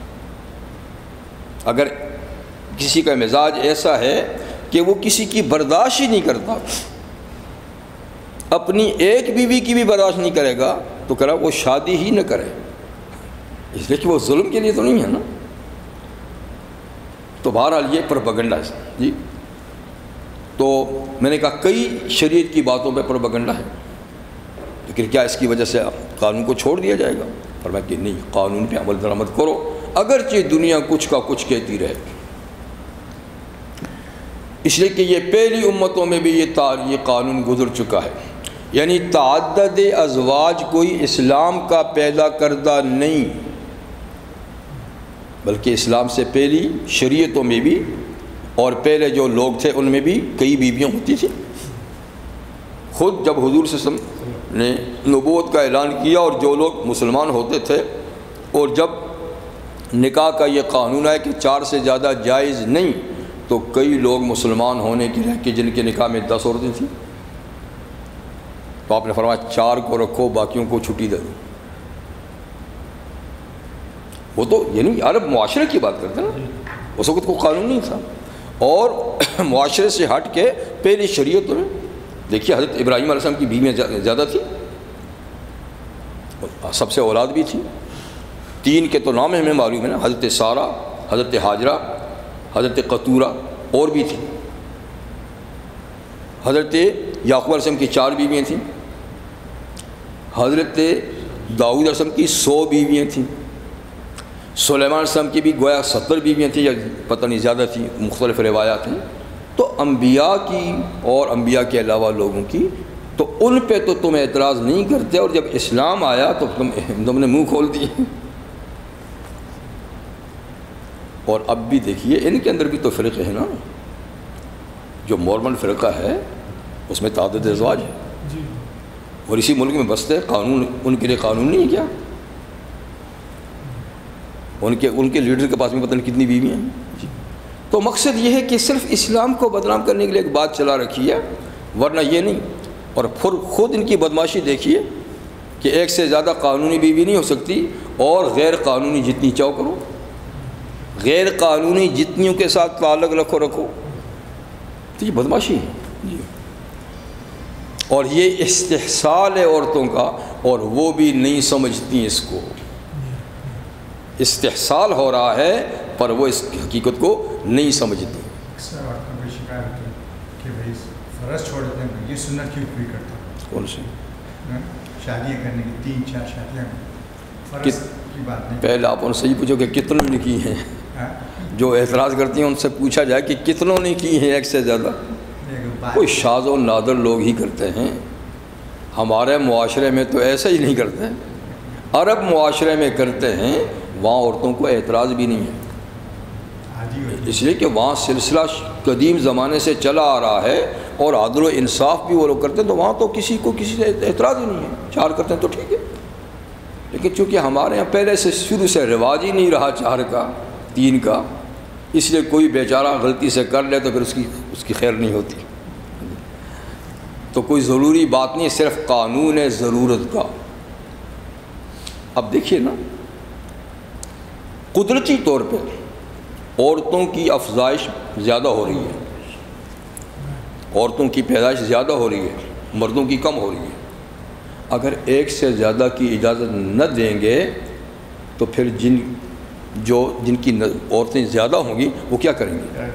اگر کسی کا مزاج ایسا ہے کہ وہ کسی کی برداشت ہی نہیں کرتا، اپنی 1 بیوی کی بھی برداشت نہیں کرے گا تو کرا وہ شادی ہی نہ کرے، اس لیے کہ وہ ظلم کے لیے تو نہیں ہے نا۔ تو بہرحال یہ پروپیگنڈا ہے جی۔ تو میں نے کہا کئی شریعت کی باتوں پہ پروپیگنڈا ہے، لیکن کیا اس کی وجہ سے قانون کو چھوڑ دیا جائے گا؟ فرمایا کہ نہیں، قانون پہ عمل درآمد کرو اگرچہ دنیا کچھ کا کچھ کہتی رہے۔ اس لیے کہ یہ پہلی امتوں میں بھی یہ قانون گزر چکا ہے، یعنی تعدد ازواج کوئی اسلام کا پیدا کردہ نہیں، بلکہ اسلام سے پہلی شریعتوں میں بھی اور پہلے جو لوگ تھے ان میں بھی کئی بیویاں ہوتی تھیں۔ خود جب حضور صلی اللہ علیہ وسلم نے نبوت کا اعلان کیا اور جو لوگ مسلمان ہوتے تھے، اور جب نکاح کا یہ قانون ہے کہ 4 سے زیادہ جائز نہیں، تو کئی لوگ مسلمان ہونے کی رہ کے جن کے نکاح میں 10 عورتیں تھیں، تو آپ نے فرمایا 4 کو رکھو، باقیوں کو چھٹی دے دو۔ وہ تو یعنی عرب معاشرے کی بات کرتے ہیں نا، اس وقت کوئی قانون نہیں تھا، اور معاشرے سے ہٹ کے پہلی شریعت میں دیکھیے حضرت ابراہیم علیہ السلام کی بیویاں زیادہ تھیں، سب سے اولاد بھی تھی، 3 کے تو نام ہمیں معلوم ہے نا، حضرت سارہ، حضرت ہاجرہ، حضرت قطورہ، اور بھی تھی۔ حضرت یعقوب علیہ السلام کی 4 بیویاں تھیں، حضرت داؤد علیہ السلام کی 100 بیویاں تھیں، سلیمان علیہ السلام کی بھی گویا 70 بیویاں تھیں یا پتہ نہیں زیادہ تھیں، مختلف روایات ہیں۔ تو انبیاء کی اور انبیاء کے علاوہ لوگوں کی، تو ان پہ تو تم اعتراض نہیں کرتے، اور جب اسلام آیا تو تم نے منہ کھول دیے۔ اور اب بھی دیکھیے ان کے اندر بھی تو فرقے ہیں نا، جو مورمن فرقہ ہے اس میں تعدد ازواج ہے، اور اسی ملک میں بستے، قانون ان کے لیے قانون نہیں ہے کیا؟ ان کے لیڈر کے پاس میں پتہ نہیں کتنی بیویاں ہیں۔ تو مقصد یہ ہے کہ صرف اسلام کو بدنام کرنے کے لیے ایک بات چلا رکھی ہے، ورنہ یہ نہیں۔ اور پھر خود ان کی بدماشی دیکھیے کہ 1 سے زیادہ قانونی بیوی نہیں ہو سکتی، اور غیر قانونی جتنی چاہو کرو، غیر قانونی جتنیوں کے ساتھ تعلق رکھو، تو یہ بدماشی ہے جی۔ اور یہ استحصال ہے عورتوں کا، اور وہ بھی نہیں سمجھتی اس کو۔ استحصال ہو رہا ہے پر وہ اس حقیقت کو نہیں سمجھتی۔ اکثر عورتوں کی شکایت ہے کہ بھائی فرض چھوڑ دیتے ہیں، یہ سنت کیوں پوری کرتا ہے؟ کون سی شادیاں کرنے کی 3-4 شادیاں فرض کی بات نہیں۔ پہلے آپ ان سے یہ پوچھو کہ کتنوں نے کی ہیں، جو اعتراض کرتی ہیں ان سے پوچھا جائے کہ کتنوں نے کی ہیں 1 سے زیادہ۔ کوئی شاذ و نادر لوگ ہی کرتے ہیں، ہمارے معاشرے میں تو ایسا ہی نہیں کرتے، عرب معاشرے میں کرتے ہیں، وہاں عورتوں کو اعتراض بھی نہیں ہے، اس لیے کہ وہاں سلسلہ قدیم زمانے سے چلا آ رہا ہے، اور عدل و انصاف بھی وہ لوگ کرتے ہیں، تو وہاں تو کسی کو کسی سے اعتراض ہی نہیں ہے، 4 کرتے ہیں تو ٹھیک ہے۔ لیکن چونکہ ہمارے یہاں پہلے سے شروع سے رواج ہی نہیں رہا 4 کا 3 کا، اس لیے کوئی بیچارہ غلطی سے کر لے تو پھر اس کی خیر نہیں ہوتی۔ تو کوئی ضروری بات نہیں، صرف قانون ہے ضرورت کا۔ اب دیکھیے نا، قدرتی طور پہ عورتوں کی افزائش زیادہ ہو رہی ہے، عورتوں کی پیدائش زیادہ ہو رہی ہے، مردوں کی کم ہو رہی ہے۔ اگر 1 سے زیادہ کی اجازت نہ دیں گے تو پھر جن کی عورتیں زیادہ ہوں گی وہ کیا کریں گے؟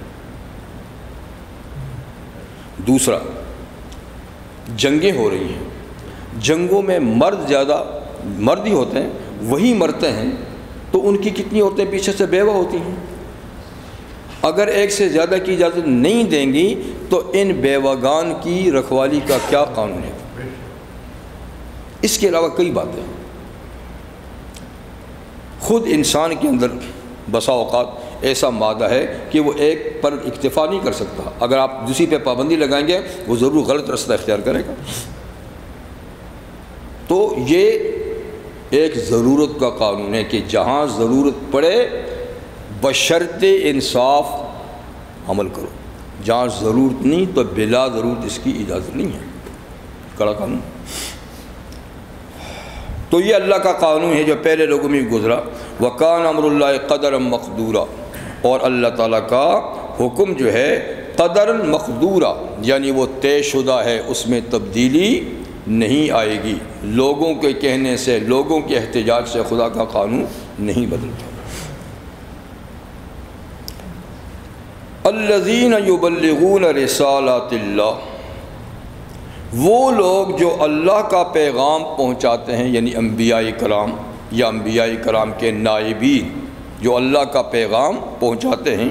دوسرا، جنگیں ہو رہی ہیں، جنگوں میں مرد ہی ہوتے ہیں، وہی مرتے ہیں، تو ان کی کتنی عورتیں پیچھے سے بیوہ ہوتی ہیں۔ اگر 1 سے زیادہ کی اجازت نہیں دیں گی تو ان بیوگان کی رکھوالی کا کیا قانون ہے؟ اس کے علاوہ کئی باتیں، خود انسان کے اندر بسا اوقات ایسا مادہ ہے کہ وہ ایک پر اکتفا نہیں کر سکتا، اگر آپ دوسری پہ پابندی لگائیں گے وہ ضرور غلط رستہ اختیار کرے گا۔ تو یہ ایک ضرورت کا قانون ہے کہ جہاں ضرورت پڑے بشرط انصاف عمل کرو، جہاں ضرورت نہیں تو بلا ضرورت اس کی اجازت نہیں ہے، کڑا قانون۔ تو یہ اللہ کا قانون ہے جو پہلے لوگوں میں گزرا۔ وَكَانَ أَمْرُ اللَّهِ قَدَرًا مَقْدُورًا، اور اللہ تعالیٰ کا حکم جو ہے قدراً مقدورا، یعنی وہ طے شدہ ہے، اس میں تبدیلی نہیں آئے گی۔ لوگوں کے کہنے سے، لوگوں کے احتجاج سے خدا کا قانون نہیں بدلتا۔ الذین یبلغون رسالات اللہ، وہ لوگ جو اللہ کا پیغام پہنچاتے ہیں، یعنی انبیاء کرام، یا انبیاء کرام کے نائبین جو اللہ کا پیغام پہنچاتے ہیں،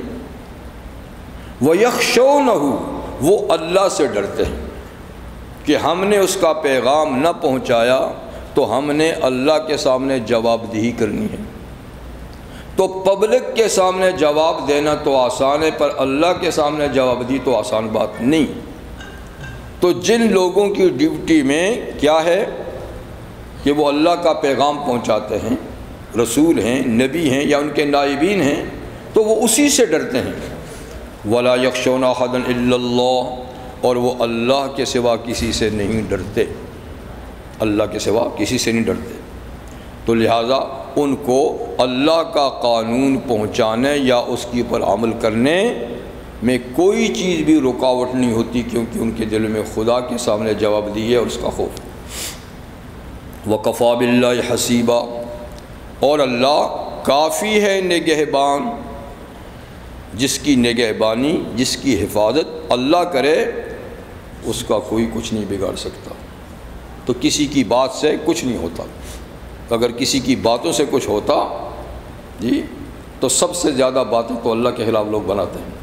وَيَخْشَوْنَهُ وہ اللہ سے ڈرتے ہیں کہ ہم نے اس کا پیغام نہ پہنچایا تو ہم نے اللہ کے سامنے جواب دہی کرنی ہے۔ تو پبلک کے سامنے جواب دینا تو آسان ہے، پر اللہ کے سامنے جواب دی تو آسان بات نہیں۔ تو جن لوگوں کی ڈیوٹی میں کیا ہے کہ وہ اللہ کا پیغام پہنچاتے ہیں، رسول ہیں، نبی ہیں یا ان کے نائبین ہیں، تو وہ اسی سے ڈرتے ہیں۔ وَلَا يَخْشَوْنَ أَحَدًا إِلَّا اللَّهَ اور وہ اللہ کے سوا کسی سے نہیں ڈرتے، اللہ کے سوا کسی سے نہیں ڈرتے۔ تو لہٰذا ان کو اللہ کا قانون پہنچانے یا اس کے اوپر عمل کرنے میں کوئی چیز بھی رکاوٹ نہیں ہوتی، کیونکہ ان کے دل میں خدا کے سامنے جواب دیے اور اس کا خوف۔ وَكَفَى بِاللَّهِ حَسِيبًا اور اللہ کافی ہے نگہبان، جس کی نگہبانی، جس کی حفاظت اللہ کرے اس کا کوئی کچھ نہیں بگاڑ سکتا۔ تو کسی کی بات سے کچھ نہیں ہوتا۔ اگر کسی کی باتوں سے کچھ ہوتا جی تو سب سے زیادہ باتیں تو اللہ کے خلاف لوگ بناتے ہیں،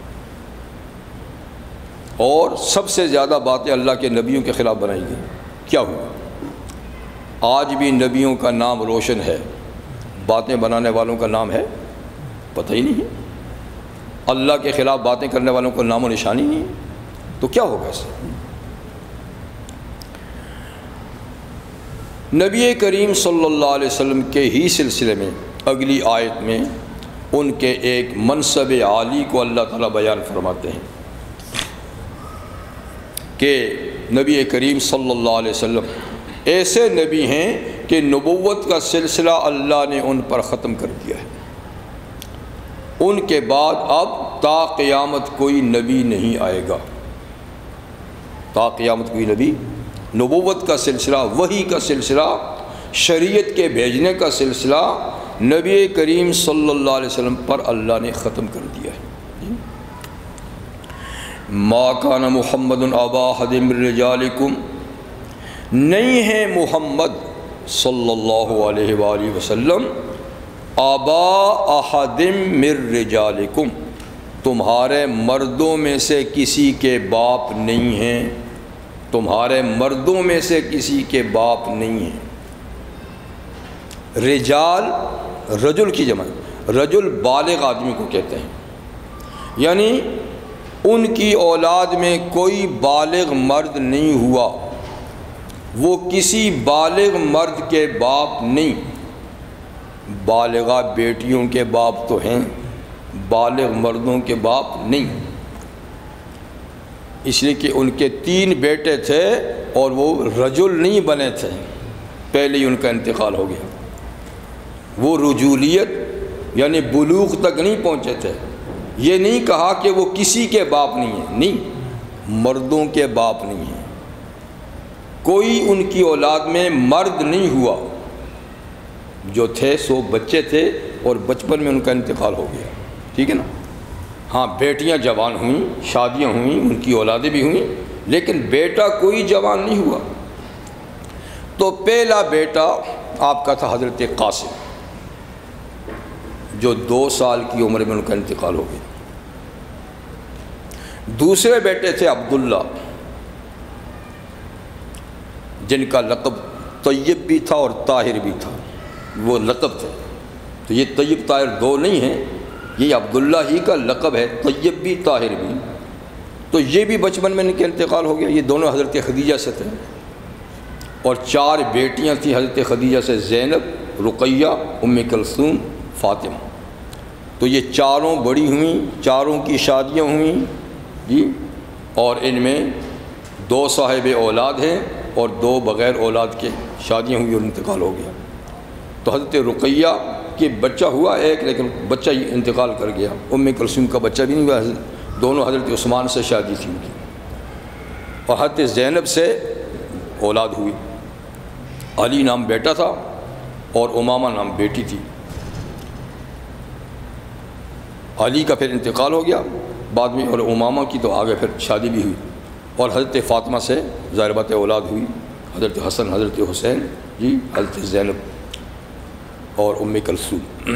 اور سب سے زیادہ باتیں اللہ کے نبیوں کے خلاف بنائی گئی۔ کیا ہوا؟ آج بھی نبیوں کا نام روشن ہے، باتیں بنانے والوں کا نام ہے پتہ ہی نہیں ہے، اللہ کے خلاف باتیں کرنے والوں کو نام و نشانی نہیں ہے۔ تو کیا ہوگا اس سے؟ نبی کریم صلی اللہ علیہ وسلم کے ہی سلسلے میں اگلی آیت میں ان کے ایک منصب عالی کو اللہ تعالیٰ بیان فرماتے ہیں کہ نبی کریم صلی اللہ علیہ وسلم ایسے نبی ہیں کہ نبوت کا سلسلہ اللہ نے ان پر ختم کر دیا ہے۔ ان کے بعد اب تا قیامت کوئی نبی نہیں آئے گا، تا قیامت کوئی نبی، نبوت کا سلسلہ، وحی کا سلسلہ، شریعت کے بھیجنے کا سلسلہ نبی کریم صلی اللہ علیہ وسلم پر اللہ نے ختم کر دیا ہے۔ ما کان محمد ابا احد من رجالکم، نہیں ہے محمد صلی اللہ علیہ وآلہ وسلم آبا احد من رجالکم، تمہارے مردوں میں سے کسی کے باپ نہیں ہیں، تمہارے مردوں میں سے کسی کے باپ نہیں ہیں۔ رجال رجل کی جمع، رجل بالغ آدمی کو کہتے ہیں، یعنی ان کی اولاد میں کوئی بالغ مرد نہیں ہوا، وہ کسی بالغ مرد کے باپ نہیں۔ بالغہ بیٹیوں کے باپ تو ہیں، بالغ مردوں کے باپ نہیں، اس لیے کہ ان کے 3 بیٹے تھے اور وہ رجل نہیں بنے تھے، پہلے ہی ان کا انتقال ہو گیا۔ وہ رجولیت یعنی بلوغ تک نہیں پہنچے تھے۔ یہ نہیں کہا کہ وہ کسی کے باپ نہیں ہیں، نہیں، مردوں کے باپ نہیں ہیں، کوئی ان کی اولاد میں مرد نہیں ہوا، جو تھے سو بچے تھے اور بچپن میں ان کا انتقال ہو گیا، ٹھیک ہے نا۔ ہاں بیٹیاں جوان ہوئیں، شادیاں ہوئیں، ان کی اولادیں بھی ہوئیں، لیکن بیٹا کوئی جوان نہیں ہوا۔ تو پہلا بیٹا آپ کا تھا حضرت قاسم، جو 2 سال کی عمر میں ان کا انتقال ہو گیا۔ دوسرے بیٹے تھے عبداللہ، جن کا لقب طیب بھی تھا اور طاہر بھی تھا، وہ لقب تھے۔ تو یہ طیب طاہر 2 نہیں ہیں، یہ عبداللہ ہی کا لقب ہے، طیب بھی طاہر بھی۔ تو یہ بھی بچپن میں ان کے انتقال ہو گیا۔ یہ دونوں حضرت خدیجہ سے تھے، اور 4 بیٹیاں تھیں حضرت خدیجہ سے، زینب، رقیہ، ام کلثوم، فاطمہ۔ تو یہ 4 بڑی ہوئیں، 4 کی شادیاں ہوئیں جی، اور ان میں 2 صاحب اولاد ہیں اور 2 بغیر اولاد کے شادیاں ہوئی اور انتقال ہو گیا۔ تو حضرت رقیہ کہ بچہ ہوا ایک، لیکن بچہ ہی انتقال کر گیا۔ ام کلثوم کا بچہ بھی نہیں ہوا، دونوں حضرت عثمان سے شادی تھی ان کی، اور حضرت زینب سے اولاد ہوئی۔ علی نام بیٹا تھا اور امامہ نام بیٹی تھی۔ علی کا پھر انتقال ہو گیا بعد میں، اور امامہ کی تو آگے پھر شادی بھی ہوئی، اور حضرت فاطمہ سے ظاہر بات اولاد ہوئی، حضرت حسن، حضرت حسین جی، حضرت زینب۔ اور ام کلثوم۔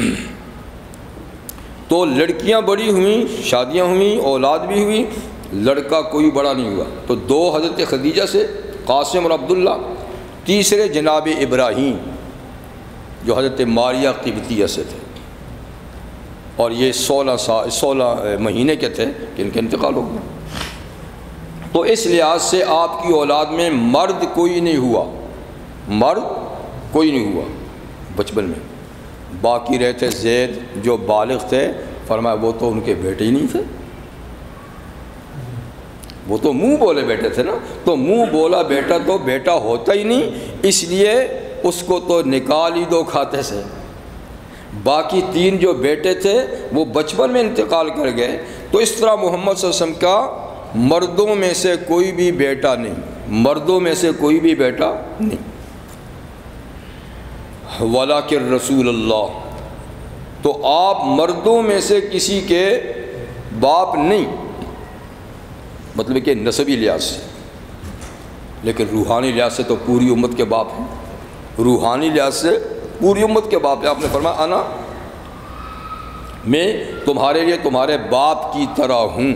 تو لڑکیاں بڑی ہوئیں، شادیاں ہوئیں، اولاد بھی ہوئی، لڑکا کوئی بڑا نہیں ہوا۔ تو 2 حضرت خدیجہ سے، قاسم اور عبداللہ، تیسرے جناب ابراہیم جو حضرت ماریہ قبطیہ سے تھے، اور یہ 16 مہینے کے تھے کہ ان کا انتقال ہو گیا۔ تو اس لحاظ سے آپ کی اولاد میں مرد کوئی نہیں ہوا، مرد کوئی نہیں ہوا بچپن میں۔ باقی رہے تھے زید جو بالغ تھے، فرمایا وہ تو ان کے بیٹے ہی نہیں تھے، وہ تو منہ بولے بیٹے تھے نا، تو منہ بولا بیٹا تو بیٹا ہوتا ہی نہیں، اس لیے اس کو تو نکال ہی دو کھاتے سے۔ باقی 3 جو بیٹے تھے وہ بچپن میں انتقال کر گئے۔ تو اس طرح محمد صلی اللہ علیہ وسلم کا مردوں میں سے کوئی بھی بیٹا نہیں، مردوں میں سے کوئی بھی بیٹا نہیں۔ وَلَٰكِن رسول اللہ، تو آپ مردوں میں سے کسی کے باپ نہیں، مطلب کہ نسبی لحاظ سے، لیکن روحانی لحاظ سے تو پوری امت کے باپ ہیں، روحانی لحاظ سے پوری امت کے باپ ہیں۔ آپ نے فرمایا انا، میں تمہارے لیے تمہارے باپ کی طرح ہوں۔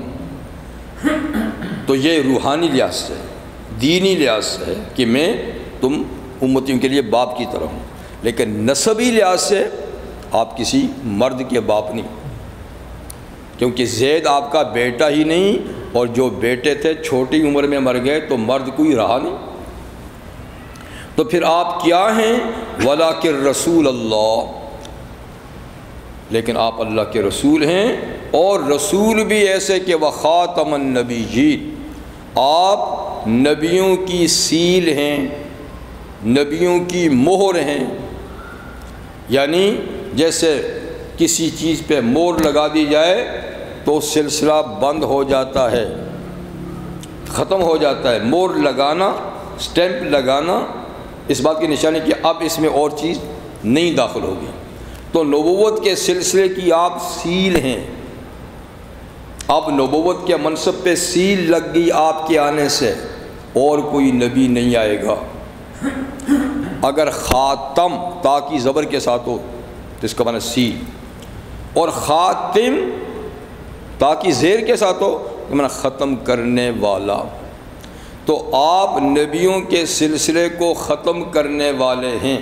تو یہ روحانی لحاظ سے، دینی لحاظ سے ہے کہ میں تم امتیوں کے لیے باپ کی طرح ہوں، لیکن نسبی لحاظ سے آپ کسی مرد کے باپ نہیں، کیونکہ زید آپ کا بیٹا ہی نہیں، اور جو بیٹے تھے چھوٹی عمر میں مر گئے، تو مرد کوئی رہا نہیں۔ تو پھر آپ کیا ہیں؟ وَلَٰكِن رسول اللہ، لیکن آپ اللہ کے رسول ہیں، اور رسول بھی ایسے کہ وَخَاتَمَ النَّبِيِّينَ، آپ نبیوں کی سیل ہیں، نبیوں کی مہر ہیں۔ یعنی جیسے کسی چیز پہ مہر لگا دی جائے تو سلسلہ بند ہو جاتا ہے، ختم ہو جاتا ہے۔ مہر لگانا، سٹیمپ لگانا، اس بات کی نشانی کہ اب اس میں اور چیز نہیں داخل ہوگی۔ تو نبوت کے سلسلے کی آپ سیل ہیں، اب نبوت کے منصب پہ سیل لگ گئی آپ کے آنے سے، اور کوئی نبی نہیں آئے گا۔ اگر خاتم تا کی زبر کے ساتھ ہو تو اس کا معنی سیل، اور خاتم تا کی زیر کے ساتھ ہو تو معنی ختم کرنے والا۔ تو آپ نبیوں کے سلسلے کو ختم کرنے والے ہیں،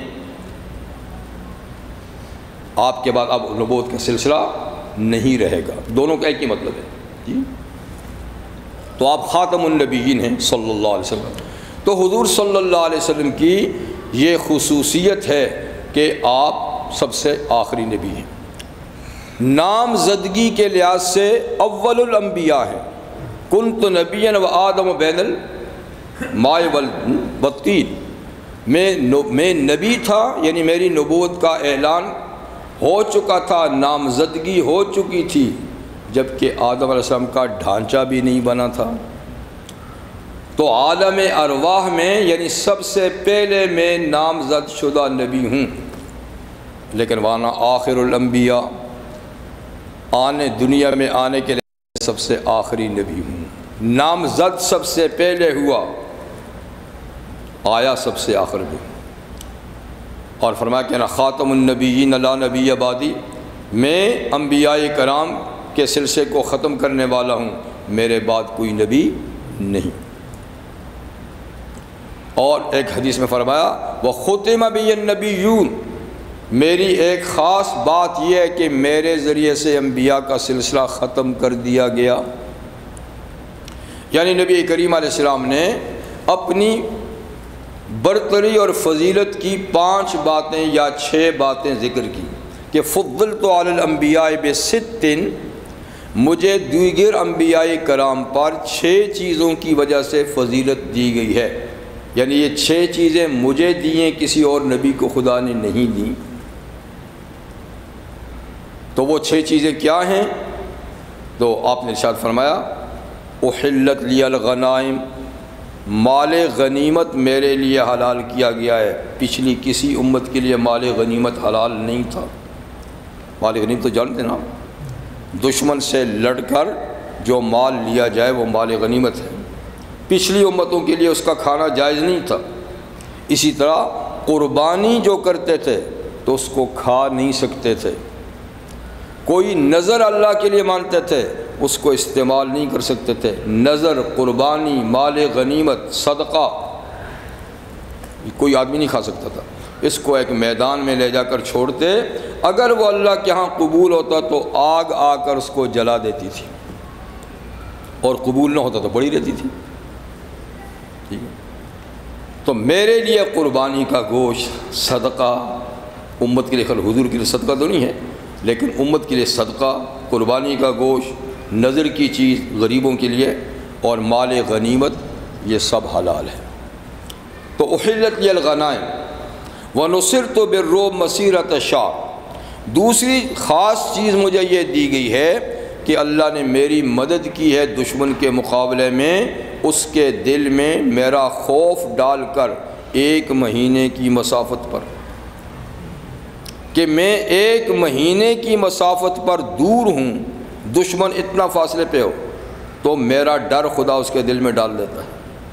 آپ کے بعد اب نبوت کا سلسلہ نہیں رہے گا۔ دونوں کا ایک ہی مطلب ہے جی۔ تو آپ خاتم النبیین ہیں صلی اللہ علیہ وسلم۔ تو حضور صلی اللہ علیہ وسلم کی یہ خصوصیت ہے کہ آپ سب سے آخری نبی ہیں۔ نامزدگی کے لحاظ سے اول الانبیاء ہیں۔ کنت نبیا و آدم بین الماء والطین، میں نبی تھا، یعنی میری نبوت کا اعلان ہو چکا تھا، نامزدگی ہو چکی تھی، جبکہ آدم علیہ السلام کا ڈھانچہ بھی نہیں بنا تھا۔ تو عالم ارواح میں یعنی سب سے پہلے میں نامزد شدہ نبی ہوں، لیکن وانا آخر الانبیاء، آنے دنیا میں آنے کے لیے سب سے آخری نبی ہوں۔ نامزد سب سے پہلے ہوا، آیا سب سے آخر میں۔ اور فرمایا کہ نا خاتم النبیین لا نبی بعدی، میں انبیاء کرام کے سلسلے کو ختم کرنے والا ہوں، میرے بعد کوئی نبی نہیں۔ اور ایک حدیث میں فرمایا وَخُتِمَ بِيَ النَّبِيُّونَ، میری ایک خاص بات یہ ہے کہ میرے ذریعے سے انبیاء کا سلسلہ ختم کر دیا گیا۔ یعنی نبی کریم علیہ السلام نے اپنی برتری اور فضیلت کی 5 باتیں یا 6 باتیں ذکر کی کہ فضلت علی الانبیاء بست، مجھے دیگر انبیاء کرام پر 6 چیزوں کی وجہ سے فضیلت دی گئی ہے۔ یعنی یہ 6 چیزیں مجھے دی ہیں، کسی اور نبی کو خدا نے نہیں دیں۔ تو وہ 6 چیزیں کیا ہیں؟ تو آپ نے ارشاد فرمایا احلت لی الغنائم، مال غنیمت میرے لیے حلال کیا گیا ہے، پچھلی کسی امت کے لیے مال غنیمت حلال نہیں تھا۔ مال غنیمت تو جانتے نا، دشمن سے لڑ کر جو مال لیا جائے وہ مال غنیمت ہے، پچھلی امتوں کے لیے اس کا کھانا جائز نہیں تھا۔ اسی طرح قربانی جو کرتے تھے تو اس کو کھا نہیں سکتے تھے، کوئی نظر اللہ کے لیے مانتے تھے اس کو استعمال نہیں کر سکتے تھے، نظر، قربانی، مال غنیمت، صدقہ کوئی آدمی نہیں کھا سکتا تھا، اس کو ایک میدان میں لے جا کر چھوڑتے، اگر وہ اللہ کے ہاں قبول ہوتا تو آگ آ کر اس کو جلا دیتی تھی، اور قبول نہ ہوتا تو بڑی رہتی تھی، ٹھیک ہے۔ تو میرے لیے قربانی کا گوشت صدقہ، امت کے لیے، خل حضور کے لیے صدقہ تو نہیں ہے لیکن امت کے لیے صدقہ، قربانی کا گوشت، نظر کی چیز غریبوں کے لیے، اور مال غنیمت، یہ سب حلال ہے۔ تو احلت لی الغنائم ونصرت بالرعب مسیرۃ شہر، دوسری خاص چیز مجھے یہ دی گئی ہے کہ اللہ نے میری مدد کی ہے دشمن کے مقابلے میں، اس کے دل میں میرا خوف ڈال کر 1 مہینے کی مسافت پر، کہ میں 1 مہینے کی مسافت پر دور ہوں، دشمن اتنا فاصلے پہ ہو تو میرا ڈر خدا اس کے دل میں ڈال دیتا ہے،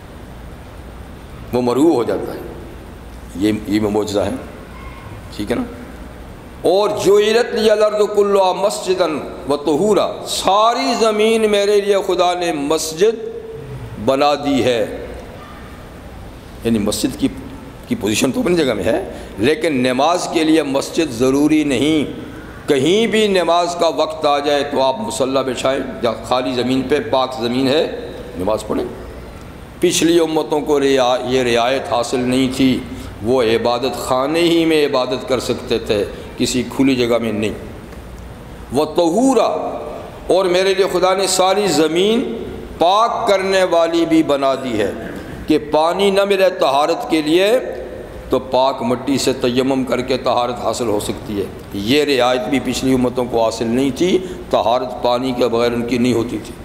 وہ مرعوب ہو جاتا ہے، یہ معجزہ ہے، ٹھیک ہے نا۔ اور جعلت لی الارض کلھا مسجدا وطہورا، ساری زمین میرے لیے خدا نے مسجد بنا دی ہے، یعنی مسجد کی پوزیشن تو اپنی جگہ میں ہے، لیکن نماز کے لیے مسجد ضروری نہیں، کہیں بھی نماز کا وقت آ جائے تو آپ مصلی بچھائیں، یا خالی زمین پہ پاک زمین ہے نماز پڑھیں۔ پچھلی امتوں کو یہ رعایت حاصل نہیں تھی، وہ عبادت خانے ہی میں عبادت کر سکتے تھے، کسی کھلی جگہ میں نہیں۔ وطہورا، اور میرے لیے خدا نے ساری زمین پاک کرنے والی بھی بنا دی ہے، کہ پانی نہ ملے طہارت کے لیے تو پاک مٹی سے تیمم کر کے طہارت حاصل ہو سکتی ہے، یہ رعایت بھی پچھلی امتوں کو حاصل نہیں تھی، طہارت پانی کے بغیر ان کی نہیں ہوتی تھی۔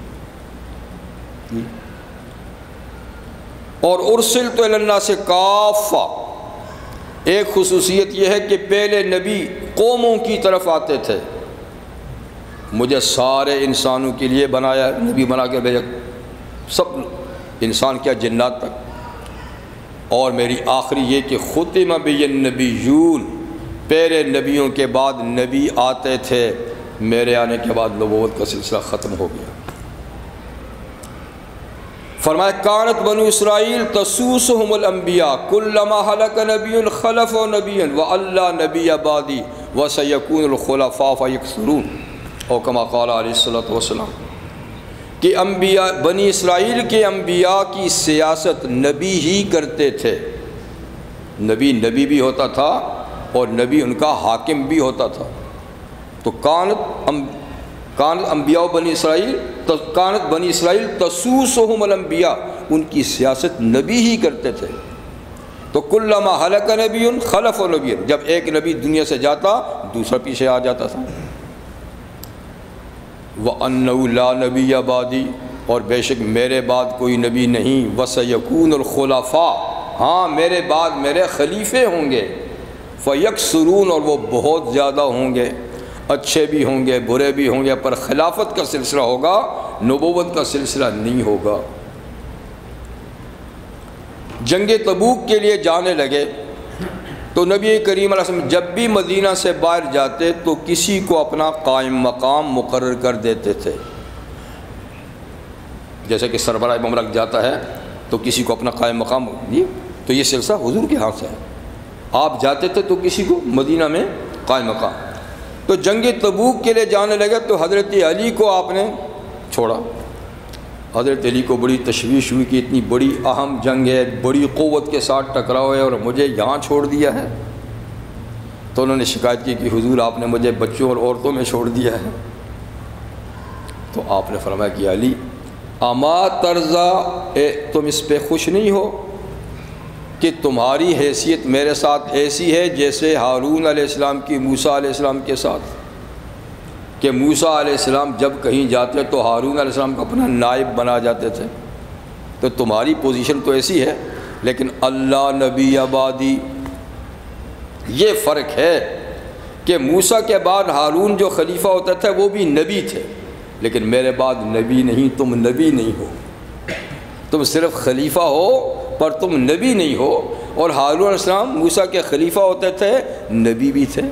اور ارسلت الی الناس کافہ، ایک خصوصیت یہ ہے کہ پہلے نبی قوموں کی طرف آتے تھے، مجھے سارے انسانوں کے لیے بنایا، نبی بنا کے بھیجا، سب انسان کیا جنات تک۔ اور میری آخری یہ کہ ختم بی النبیون، پہلے نبیوں کے بعد نبی آتے تھے، میرے آنے کے بعد نبوت کا سلسلہ ختم ہو گیا۔ فرمایا کانت بنو اسرائیل تسوسہم الانبیاء کلما ہلک نبی خلف نبی واللہ نبی بعدی وسیکون الخلفاء فیکثرون، او کما قال علیہ الصلوۃ والسلام، کہ انبیاء، بنی اسرائیل کے انبیاء کی سیاست نبی ہی کرتے تھے، نبی بھی ہوتا تھا اور نبی ان کا حاکم بھی ہوتا تھا۔ تو کانت انبیاء بنی اسرائیل، کانت بنی اسرائیل تسوسہم الانبیاء، ان کی سیاست نبی ہی کرتے تھے۔ تو کلما ہلک نبی خلف نبی، جب ایک نبی دنیا سے جاتا دوسرا پیچھے آ جاتا تھا۔ وَأَنَّهُ لَا نَبِيَّ بَعْدِي، اور بے شک میرے بعد کوئی نبی نہیں، وَسَيَكُونُ الْخُلَفَاءُ، ہاں میرے بعد میرے خلیفے ہوں گے، فَيَكْثُرُونَ، اور وہ بہت زیادہ ہوں گے، اچھے بھی ہوں گے برے بھی ہوں گے، پر خلافت کا سلسلہ ہوگا، نبوت کا سلسلہ نہیں ہوگا۔ جنگ تبوک کے لیے جانے لگے تو نبی کریم علیہ السلام جب بھی مدینہ سے باہر جاتے تو کسی کو اپنا قائم مقام مقرر کر دیتے تھے، جیسے کہ سربراہ مملک جاتا ہے تو کسی کو اپنا قائم مقام دی، تو یہ سلسلہ حضور کے ہاتھ سے ہے، آپ جاتے تھے تو کسی کو مدینہ میں قائم مقام۔ تو جنگ تبوک کے لیے جانے لگے تو حضرت علی کو آپ نے چھوڑا، حضرت علی کو بڑی تشویش ہوئی کہ اتنی بڑی اہم جنگ ہے، بڑی قوت کے ساتھ ٹکراؤ ہے اور مجھے یہاں چھوڑ دیا ہے۔ تو انہوں نے شکایت کی کہ حضور آپ نے مجھے بچوں اور عورتوں میں چھوڑ دیا ہے۔ تو آپ نے فرمایا کہ علی اما ترضا، تم اس پہ خوش نہیں ہو کہ تمہاری حیثیت میرے ساتھ ایسی ہے جیسے ہارون علیہ السلام کی موسیٰ علیہ السلام کے ساتھ، کہ موسیٰ علیہ السلام جب کہیں جاتے تو ہارون علیہ السلام کو اپنا نائب بنا جاتے تھے، تو تمہاری پوزیشن تو ایسی ہے، لیکن اللہ نبی بعدی، یہ فرق ہے کہ موسیٰ کے بعد ہارون جو خلیفہ ہوتا تھا وہ بھی نبی تھے، لیکن میرے بعد نبی نہیں، تم نبی نہیں ہو، تم صرف خلیفہ ہو پر تم نبی نہیں ہو۔ اور ہارون علیہ السلام موسیٰ کے خلیفہ ہوتے تھے، نبی بھی تھے۔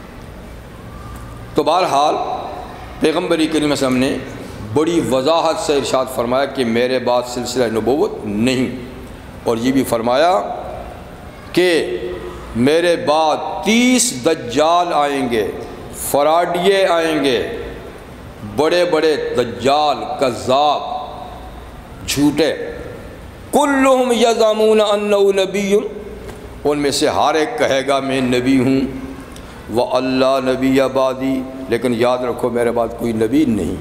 تو بہرحال پیغمبری کریم صلی اللہ علیہ وسلم نے بڑی وضاحت سے ارشاد فرمایا کہ میرے بعد سلسلہ نبوت نہیں، اور یہ بھی فرمایا کہ میرے بعد 30 دجال آئیں گے، فراڈیے آئیں گے، بڑے بڑے دجال، کذاب، جھوٹے، کلہم یزعمون انہ نبی، ان میں سے ہر ایک کہے گا میں نبی ہوں، وَأَلَّا نَبِيَّ بَعْدِي، لیکن یاد رکھو میرے بعد کوئی نبی نہیں۔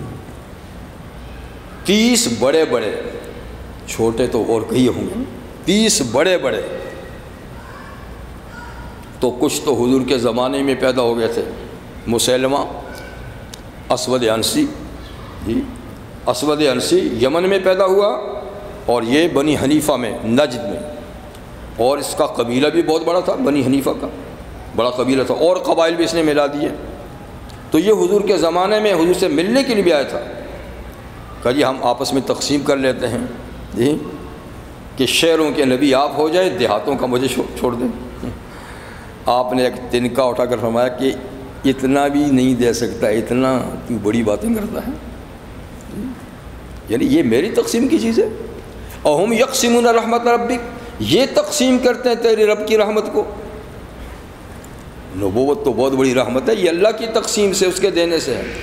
30 بڑے بڑے، چھوٹے تو اور کئی ہوں گے، 30 بڑے بڑے، تو کچھ تو حضور کے زمانے میں پیدا ہو گئے تھے، مسیلمہ، اسود عنسی، جی اسود عنسی یمن میں پیدا ہوا، اور یہ بنی حنیفہ میں، نجد میں، اور اس کا قبیلہ بھی بہت بڑا تھا، بنی حنیفہ کا بڑا قبیلہ تھا، اور قبائل بھی اس نے ملا دیے۔ تو یہ حضور کے زمانے میں حضور سے ملنے کے لیے بھی آیا تھا، کہا جی ہم آپس میں تقسیم کر لیتے ہیں، جی کہ شہروں کے نبی آپ ہو جائیں، دیہاتوں کا مجھے چھوڑ دیں۔ آپ نے ایک تنکا اٹھا کر فرمایا کہ اتنا بھی نہیں دے سکتا، اتنا تو بڑی باتیں کرتا ہے، یعنی یہ میری تقسیم کی چیز ہے۔ اہم یقسمون رحمت ربک، یہ تقسیم کرتے ہیں تیرے رب کی رحمت کو۔ نبوت تو بہت بڑی رحمت ہے، یہ اللہ کی تقسیم سے، اس کے دینے سے ہے۔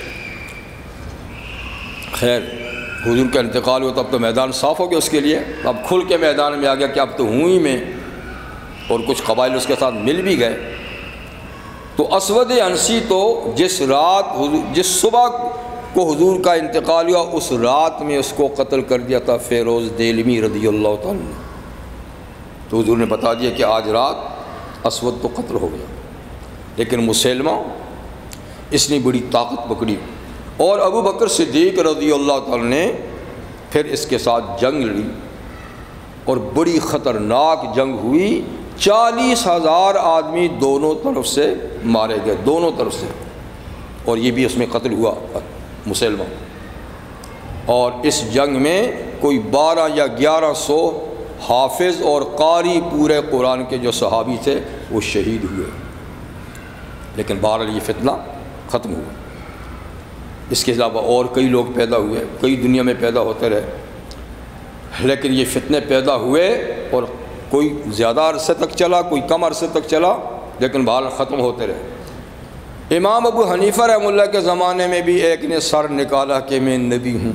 خیر حضور کا انتقال ہوا تو اب تو میدان صاف ہو گیا اس کے لیے، اب کھل کے میدان میں آ گیا کہ اب تو ہوں ہی میں، اور کچھ قبائل اس کے ساتھ مل بھی گئے۔ تو اسود عنسی تو جس صبح کو حضور کا انتقال ہوا، اس رات میں اس کو قتل کر دیا تھا فیروز دیلمی رضی اللہ تعالیٰ عنہ۔ تو حضور نے بتا دیا کہ آج رات اسود تو قتل ہو گیا، لیکن مسیلمہ اس نے بڑی طاقت پکڑی، اور ابو بکر صدیق رضی اللہ تعالیٰ نے پھر اس کے ساتھ جنگ لڑی، اور بڑی خطرناک جنگ ہوئی، 40,000 آدمی دونوں طرف سے مارے گئے، دونوں طرف سے، اور یہ بھی اس میں قتل ہوا مسلمہ۔ اور اس جنگ میں کوئی 12 یا 1100 حافظ اور قاری پورے قرآن کے جو صحابی تھے وہ شہید ہوئے، لیکن بہرحال یہ فتنہ ختم ہوا۔ اس کے علاوہ اور کئی لوگ پیدا ہوئے، کئی دنیا میں پیدا ہوتے رہے، لیکن یہ فتنے پیدا ہوئے، اور کوئی زیادہ عرصے تک چلا، کوئی کم عرصے تک چلا، لیکن بہرحال ختم ہوتے رہے۔ امام ابو حنیفہ رحمہ اللہ کے زمانے میں بھی ایک نے سر نکالا کہ میں نبی ہوں،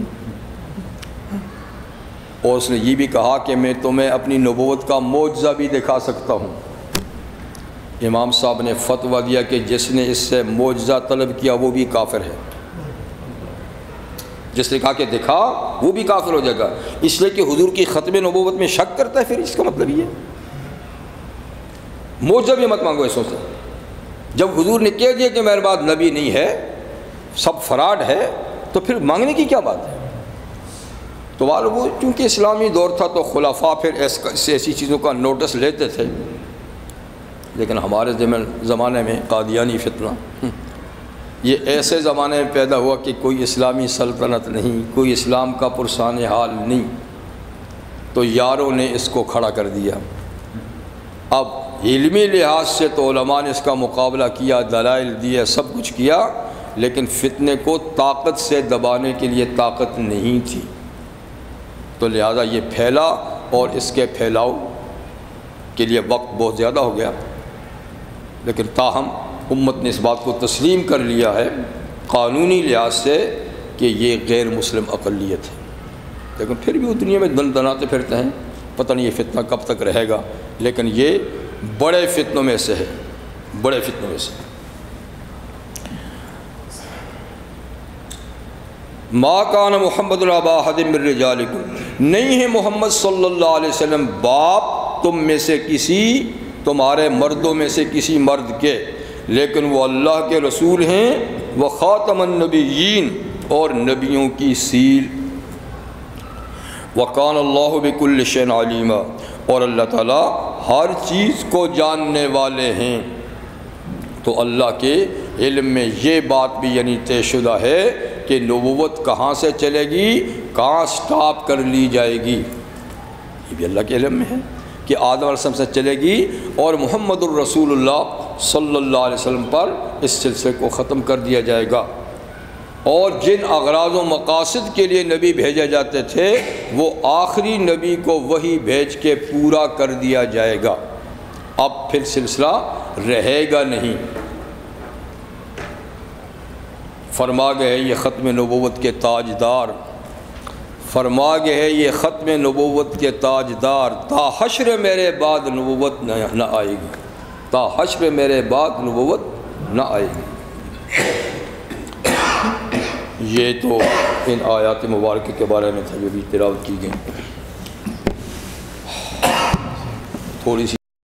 اور اس نے یہ بھی کہا کہ میں تمہیں اپنی نبوت کا معجزہ بھی دکھا سکتا ہوں۔ امام صاحب نے فتویٰ دیا کہ جس نے اس سے معجزہ طلب کیا وہ بھی کافر ہے، جس نے کہا کہ دکھا وہ بھی کافر ہو جائے گا، اس لیے کہ حضور کی ختم نبوت میں شک کرتا ہے، پھر اس کا مطلب یہ ہے معجزہ بھی مت مانگو ایسوں سے۔ جب حضور نے کہہ دیا کہ میرے بعد نبی نہیں ہے، سب فراڈ ہے، تو پھر مانگنے کی کیا بات ہے؟ تو وہ چونکہ اسلامی دور تھا تو خلفاء پھر ایسی چیزوں کا نوٹس لیتے تھے، لیکن ہمارے زمانے میں قادیانی فتنہ یہ ایسے زمانے میں پیدا ہوا کہ کوئی اسلامی سلطنت نہیں، کوئی اسلام کا پرسان حال نہیں، تو یاروں نے اس کو کھڑا کر دیا۔ اب علمی لحاظ سے تو علماء نے اس کا مقابلہ کیا، دلائل دیے، سب کچھ کیا، لیکن فتنے کو طاقت سے دبانے کے لیے طاقت نہیں تھی، تو لہذا یہ پھیلا، اور اس کے پھیلاؤ کے لیے وقت بہت زیادہ ہو گیا، لیکن تاہم امت نے اس بات کو تسلیم کر لیا ہے قانونی لحاظ سے کہ یہ غیر مسلم اقلیت ہے، لیکن پھر بھی وہ دنیا میں دناتے پھرتے ہیں، پتہ نہیں یہ فتنہ کب تک رہے گا، لیکن یہ بڑے فتنوں میں سے ہے، بڑے فتنوں میں سے۔ ما کان محمد ابا احد من رجالکم، نہیں ہے محمد صلی اللہ علیہ وسلم باپ تم میں سے کسی، تمہارے مردوں میں سے کسی مرد کے، لیکن وہ اللہ کے رسول ہیں، وہ خاتم النبیین، اور نبیوں کی سیل، وَقَانَ اللَّهُ بِكُلِّ شَيْءٍ عَلِيمًا، اور اللہ تعالیٰ ہر چیز کو جاننے والے ہیں۔ تو اللہ کے علم میں یہ بات بھی یعنی طے شدہ ہے کہ نبوت کہاں سے چلے گی، کہاں سٹاپ کر لی جائے گی، یہ بھی اللہ کے علم میں ہے۔ کہ آدم علیہ السلام سے چلے گی اور محمد الرسول اللہ صلی اللہ علیہ وسلم پر اس سلسلے کو ختم کر دیا جائے گا، اور جن اغراض و مقاصد کے لیے نبی بھیجے جاتے تھے وہ آخری نبی کو وہی بھیج کے پورا کر دیا جائے گا، اب پھر سلسلہ رہے گا نہیں۔ فرما گئے یہ ختم نبوت کے تاجدار، فرما گئے ہے یہ ختم نبوت کے تاجدار، تا حشر میرے بعد نبوت نہ آئے گی، تا حشر میرے بعد نبوت نہ آئے گی۔ یہ تو ان آیات مبارکہ کے بارے میں تھا جو بھی تلاوت کی گئی۔ تھوڑی سی